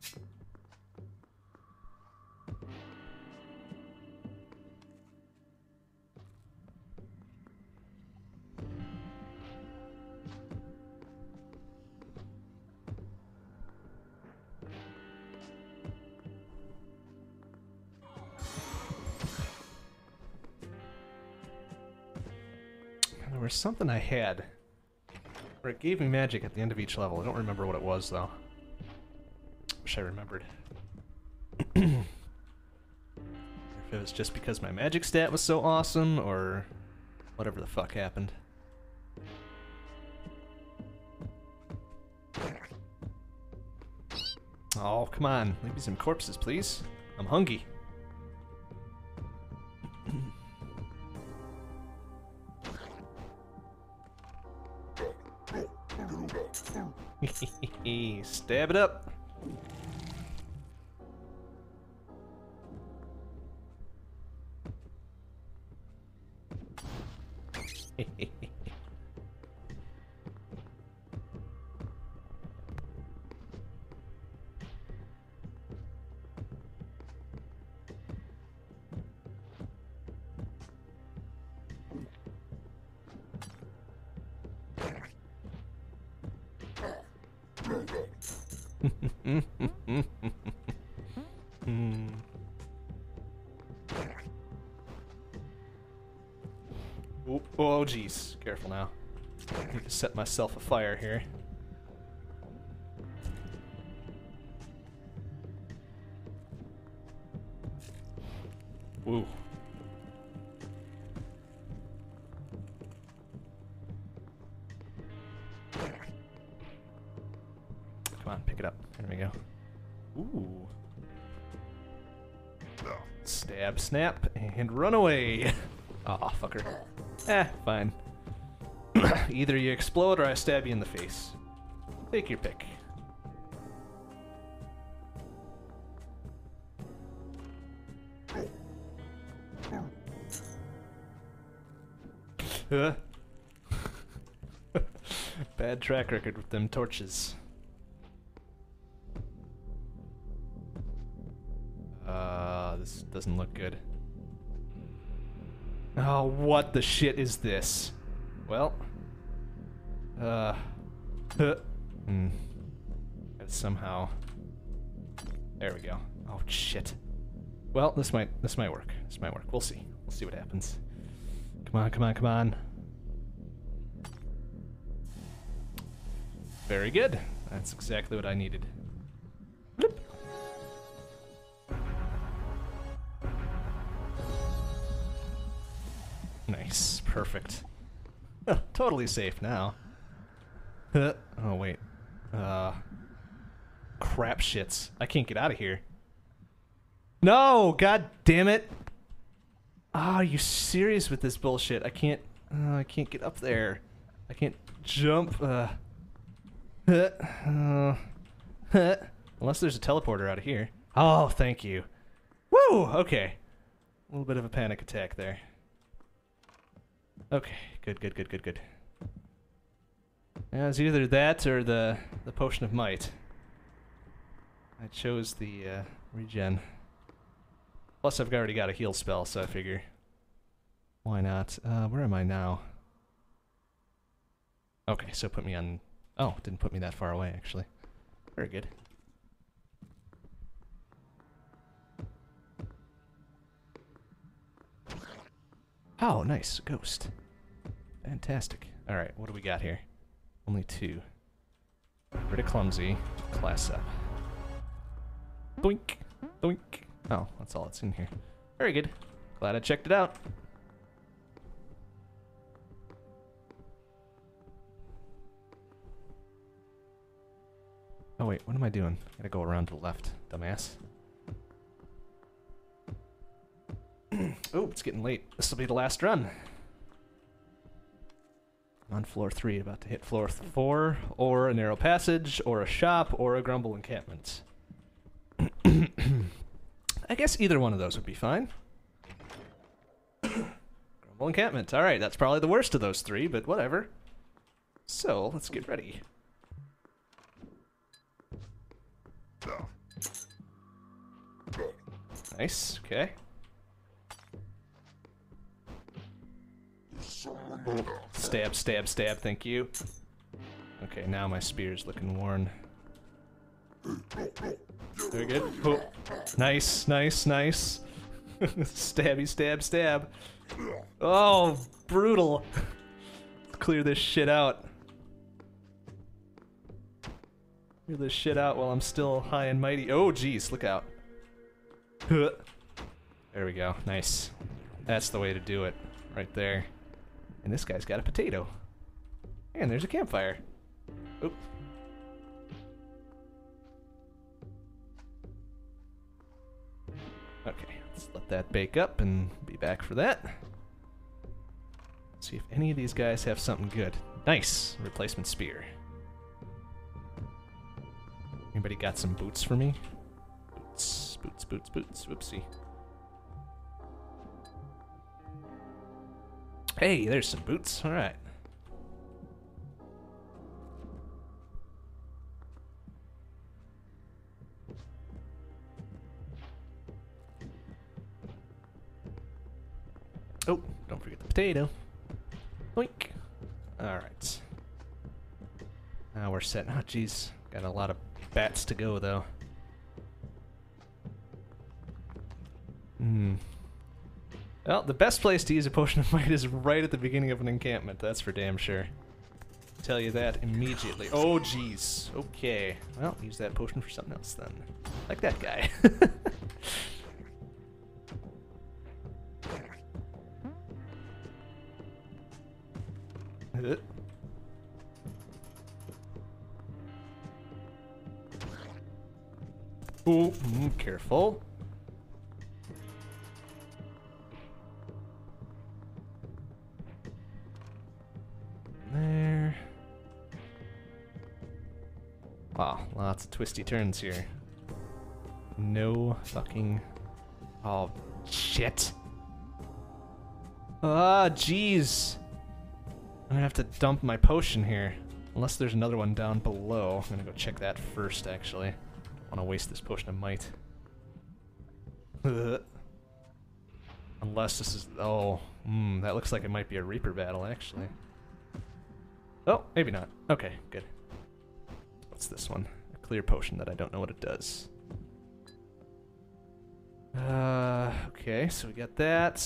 There was something I had where it gave me magic at the end of each level. I don't remember what it was, though. Wish I remembered. If it was just because my magic stat was so awesome, or whatever the fuck happened. Oh, come on. Leave me some corpses, please. I'm hungry. Stab it up. Oop. Oh, jeez. Careful now. I need to set myself afire here. Woo. Come on, pick it up. There we go. Ooh. Stab, snap, and run away. Aw, fucker. Fine. Either you explode or I stab you in the face. Take your pick. Bad track record with them torches. This doesn't look good. Oh, what the shit is this? Well, gotta somehow. There we go. Oh shit. Well, this might work. This might work. We'll see. We'll see what happens. Come on, come on, come on. Very good. That's exactly what I needed. Bloop. Nice. Perfect. Totally safe now. Oh, wait. Crap shits. I can't get out of here. No! God damn it! Ah, are you serious with this bullshit? I can't get up there. I can't jump. Unless there's a teleporter out of here. Oh, thank you. Woo! Okay. A little bit of a panic attack there. Okay, good, good, good, good, good. Yeah, it's either that or the potion of might. I chose the regen. Plus, I've already got a heal spell, so I figure why not? Where am I now? Okay, so put me on. Oh, didn't put me that far away, actually. Very good. Oh, nice. Ghost. Fantastic. Alright, what do we got here? Only 2. Pretty clumsy. Class up. Boink. Boink. Oh, that's all that's in here. Very good. Glad I checked it out. Oh wait, what am I doing? Gotta go around to the left, dumbass. Oh, it's getting late. This will be the last run. I'm on floor 3, about to hit floor 4, or a narrow passage, or a shop, or a grumble encampment. I guess either one of those would be fine. Grumble encampment. Alright, that's probably the worst of those 3, but whatever. So, let's get ready. Nice, okay. Stab, stab, stab, thank you. Okay, now my spear's looking worn. Very good. Oh. Nice, nice, nice. Stabby, stab, stab. Oh, brutal. Clear this shit out. Clear this shit out while I'm still high and mighty. Oh, jeez, look out. There we go. Nice. That's the way to do it. Right there. And this guy's got a potato. And there's a campfire. Oop. Okay, let's let that bake up and be back for that. See if any of these guys have something good. Nice! Replacement spear. Anybody got some boots for me? Boots, boots, boots, boots. Whoopsie. Hey, there's some boots. Alright. Oh, don't forget the potato. Boink. Alright. Now we're set. Oh, jeez. Got a lot of bats to go, though. Well, the best place to use a potion of might is right at the beginning of an encampment, that's for damn sure. Tell you that immediately. Oh, jeez. Okay. Well, use that potion for something else then. Like that guy. Ooh, careful. There. Wow, lots of twisty turns here. No fucking... Oh, shit. Ah, jeez. I'm gonna have to dump my potion here. Unless there's another one down below. I'm gonna go check that first, actually. I wanna waste this potion of might. Unless this is... Oh, that looks like it might be a Reaper battle, actually. Oh, maybe not. Okay, good. What's this one? A clear potion that I don't know what it does. Okay, so we got that.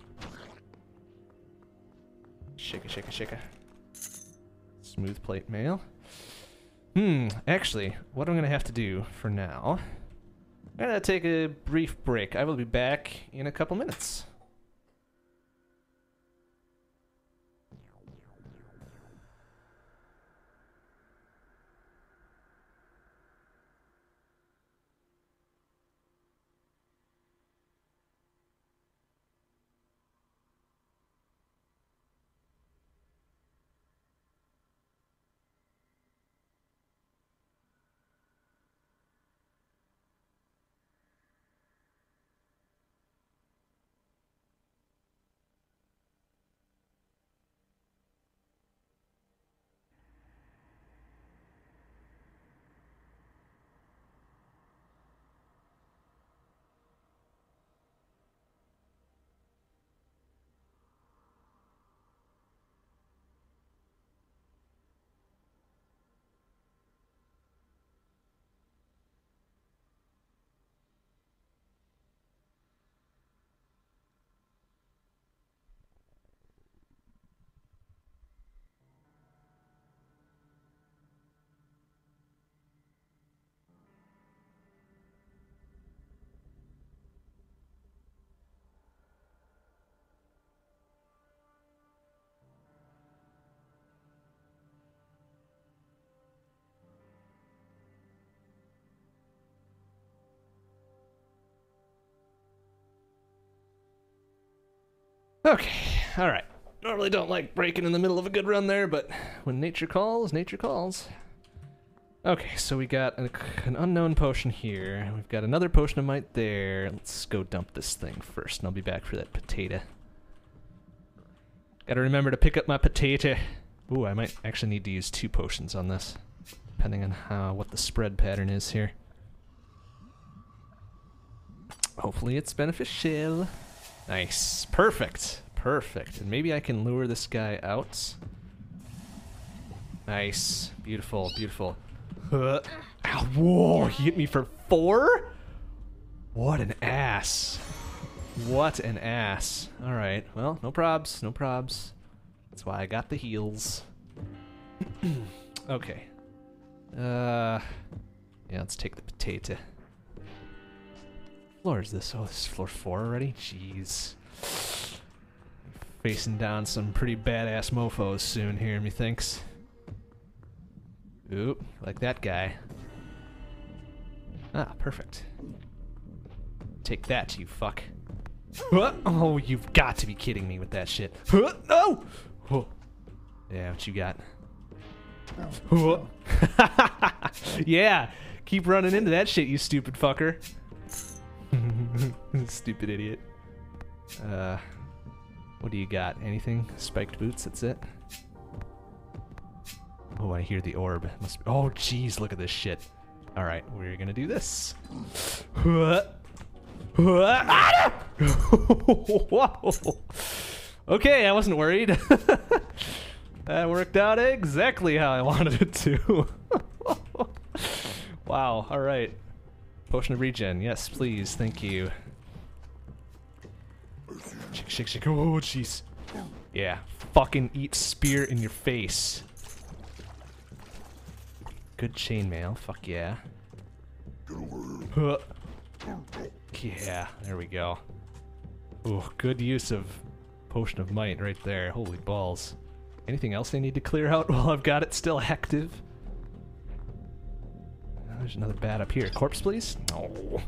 Shaka, shaka, shaka. Smooth plate mail. Actually, what I'm gonna have to do for now, I'm gonna take a brief break. I will be back in a couple minutes. Okay, alright. Normally don't like breaking in the middle of a good run there, but when nature calls, nature calls. Okay, so we got an unknown potion here. We've got another potion of might there. Let's go dump this thing first, and I'll be back for that potato. Gotta remember to pick up my potato. Ooh, I might actually need to use 2 potions on this, depending on what the spread pattern is here. Hopefully it's beneficial. Nice. Perfect. Perfect. And maybe I can lure this guy out. Nice. Beautiful. Beautiful. Ow, whoa, he hit me for 4? What an ass. What an ass. Alright, well, no probs. No probs. That's why I got the heals. Okay. Yeah, let's take the potato. What floor is this? Oh, this is floor 4 already? Jeez. Facing down some pretty badass mofos soon here, methinks. Oop, like that guy. Ah, perfect. Take that, you fuck. Oh, you've got to be kidding me with that shit. No! Yeah, what you got? Yeah, keep running into that shit, you stupid fucker. Stupid idiot. What do you got? Anything? Spiked boots, that's it? Oh, I hear the orb. Must be, oh, jeez, look at this shit. Alright, we're gonna do this. Okay, I wasn't worried. That worked out exactly how I wanted it to. Wow, alright. Potion of regen, yes, please, thank you. Shake, shake, shake. Oh, jeez. Yeah, fucking eat spear in your face. Good chainmail, fuck yeah. Yeah, there we go. Ooh, good use of Potion of Might right there. Holy balls. Anything else I need to clear out while I've got it still active? There's another bat up here. Corpse, please? No.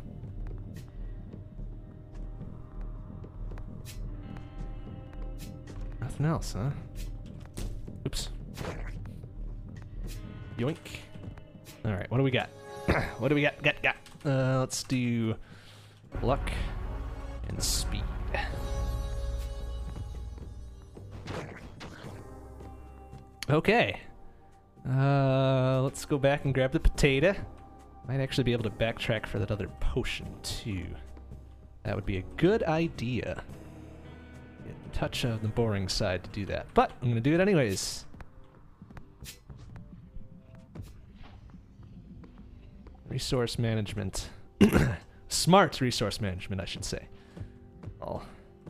Nothing else, huh? Oops. Yoink. Alright, what do we got? What do we got? Got. Let's do luck and speed. Okay. Let's go back and grab the potato. Might actually be able to backtrack for that other potion, too. That would be a good idea. A touch of the boring side to do that, but I'm gonna do it anyways. Resource management. Smart resource management, I should say. Oh.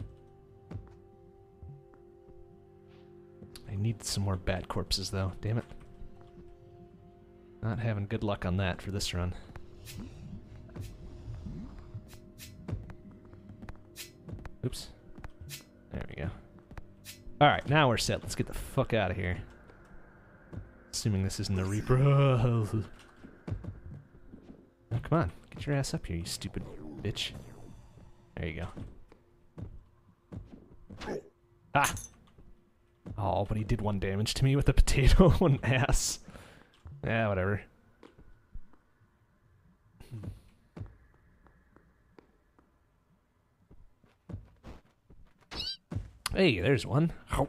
I need some more bat corpses, though. Damn it. Not having good luck on that for this run. Oops. There we go. Alright, now we're set. Let's get the fuck out of here. Assuming this isn't a Reaper. Oh, come on. Get your ass up here, you stupid bitch. There you go. Ah! Oh, but he did 1 damage to me with the potato. 1 ass. Yeah, whatever. Hey, there's one. Oh.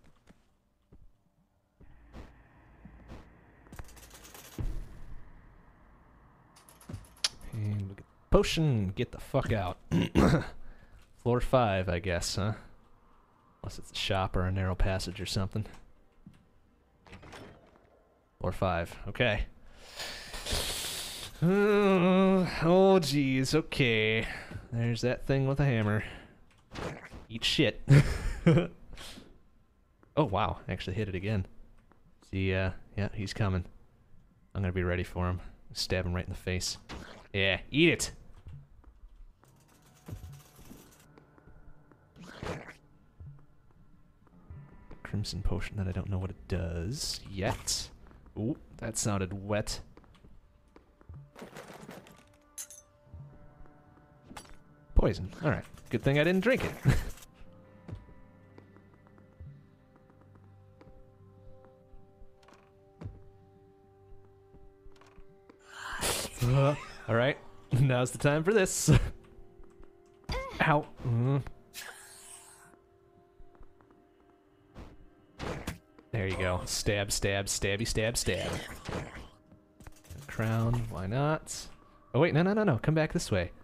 And we get potion. Get the fuck out. Floor 5, I guess, huh? Unless it's a shop or a narrow passage or something. Floor 5. Okay. Oh, jeez. Okay. There's that thing with a hammer. Eat shit. Oh, wow. Actually hit it again. See, yeah, he's coming. I'm gonna be ready for him. Stab him right in the face. Yeah, eat it! Crimson potion that I don't know what it does yet. Ooh, that sounded wet. Poison. Alright. Good thing I didn't drink it. Alright. Now's the time for this. Ow. There you go. Stab, stab, stabby, stab, stab. Crown, why not? Oh wait, no. Come back this way.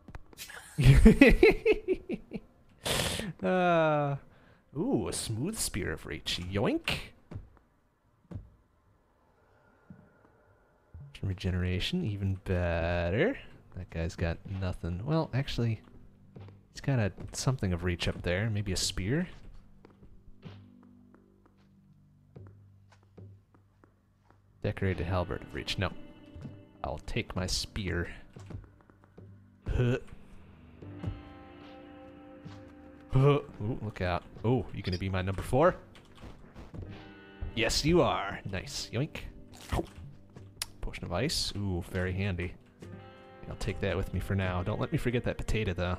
Ooh, a smooth spear of reach. Yoink. Regeneration, even better. That guy's got nothing. Well, actually, he's got something of reach up there. Maybe a spear? Decorated halberd of reach. No. I'll take my spear. Ooh, look out. Oh, you gonna be my number 4? Yes, you are. Nice. Yoink. Potion of ice. Ooh, very handy. I'll take that with me for now. Don't let me forget that potato, though.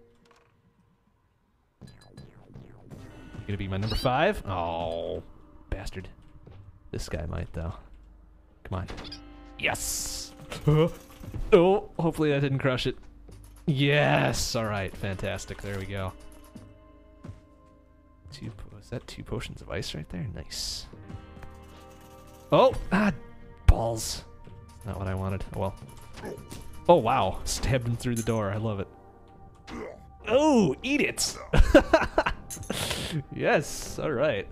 You gonna be my number 5? Oh, bastard. This guy might, though. Come on. Yes! Oh, hopefully that didn't crush it. Yes! Alright, fantastic. There we go. Is that 2 potions of ice right there? Nice. Oh! Ah! Balls. Not what I wanted. Oh, well. Oh, wow. Stabbed him through the door. I love it. Oh, eat it! Yes, alright.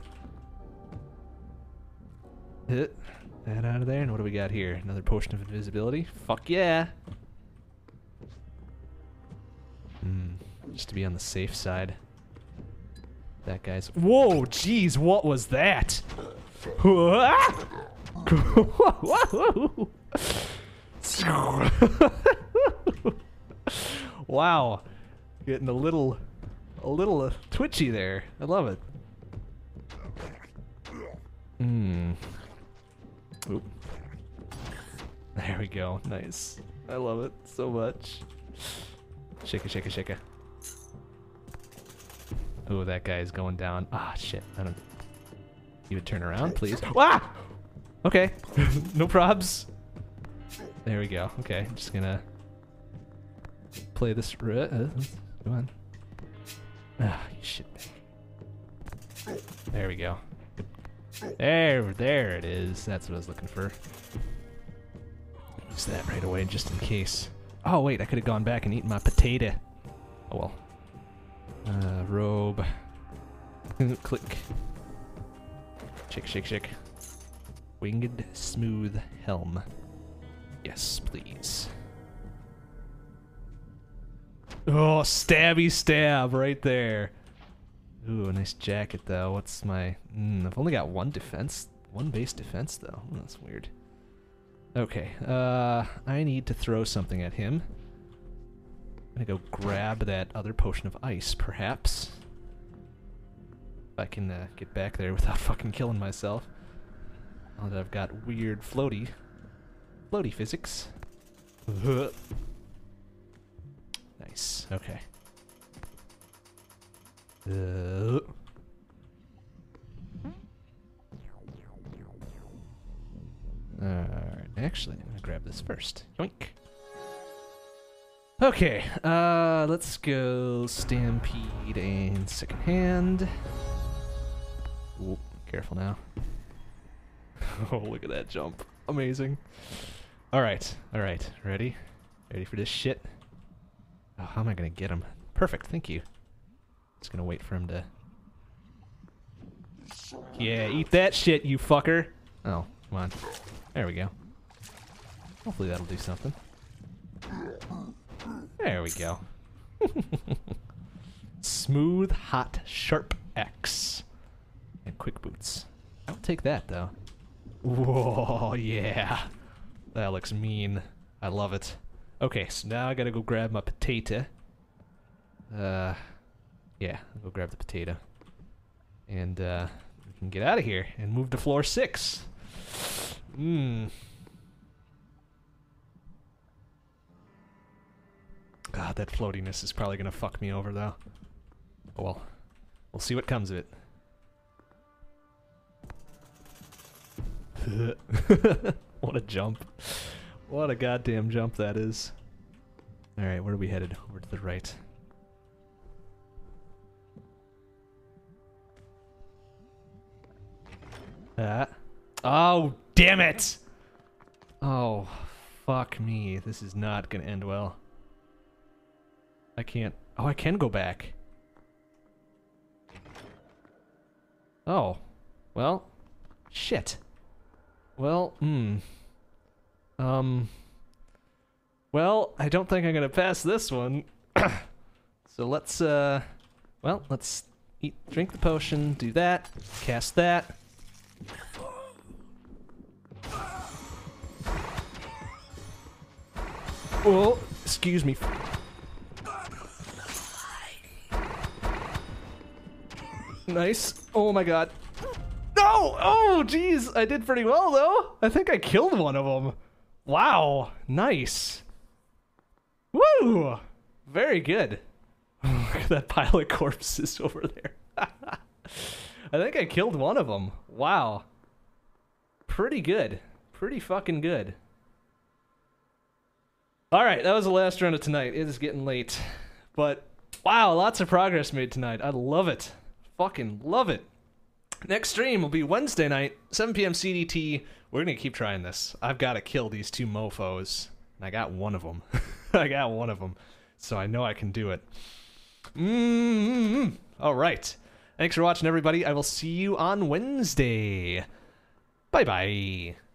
Hit that out of there. And what do we got here? Another potion of invisibility. Fuck yeah! Just to be on the safe side. That guy's... Whoa, jeez, what was that? Wow. Getting a little twitchy there. I love it. Oop. There we go. Nice. I love it so much. Shake it, shake it, shake it. Oh, that guy is going down. Ah, shit. I don't... You would turn around, please. Ah! Okay. No probs. There we go. Okay, I'm just gonna play this. Come on. Ah, you shit bag. There we go. There it is. That's what I was looking for. Use that right away just in case. Oh wait, I could have gone back and eaten my potato. Oh well. Robe. Click. Shake, shake, shake. Winged smooth helm. Yes, please. Oh, stabby stab right there. Ooh, a nice jacket though. What's my... I've only got one defense. One base defense though. That's weird. Okay, I need to throw something at him. I'm gonna go grab that other potion of ice, perhaps. If I can get back there without fucking killing myself. Now that I've got weird floaty physics. Nice, okay. Actually, I'm gonna grab this first. Yoink. Okay, let's go Stampede and Second Hand. Ooh, careful now. Oh, look at that jump. Amazing. Alright, ready? Ready for this shit? Oh, how am I gonna get him? Perfect, thank you. Just gonna wait for him to... Yeah, eat that shit, you fucker! Oh, come on. There we go. Hopefully that'll do something. There we go. Smooth, hot, sharp X. And quick boots. I'll take that, though. Whoa, yeah. That looks mean. I love it. Okay, so now I gotta go grab my potato. Yeah, I'll go grab the potato. And, we can get out of here and move to floor 6. God, that floatiness is probably gonna fuck me over, though. Oh well. We'll see what comes of it. What a jump. What a goddamn jump that is. Alright, where are we headed? Over to the right. Oh, damn it! Oh, fuck me. This is not gonna end well. I can't... Oh, I can go back. Oh. Well. Shit. Well, well, I don't think I'm gonna pass this one. So let's, well, let's drink the potion, do that, cast that. Oh, excuse me. Nice. Oh my god. No! Oh, jeez. I did pretty well, though. I think I killed one of them. Wow. Nice. Woo! Very good. Look at that pile of corpses over there. I think I killed one of them. Wow. Pretty good. Pretty fucking good. Alright, that was the last round of tonight. It is getting late. But, wow, lots of progress made tonight. I love it. Fucking love it. Next stream will be Wednesday night, 7 p.m. CDT. We're gonna keep trying this. I've got to kill these two mofos. And I got one of them. I got one of them. So I know I can do it. Alright. Thanks for watching, everybody. I will see you on Wednesday. Bye-bye.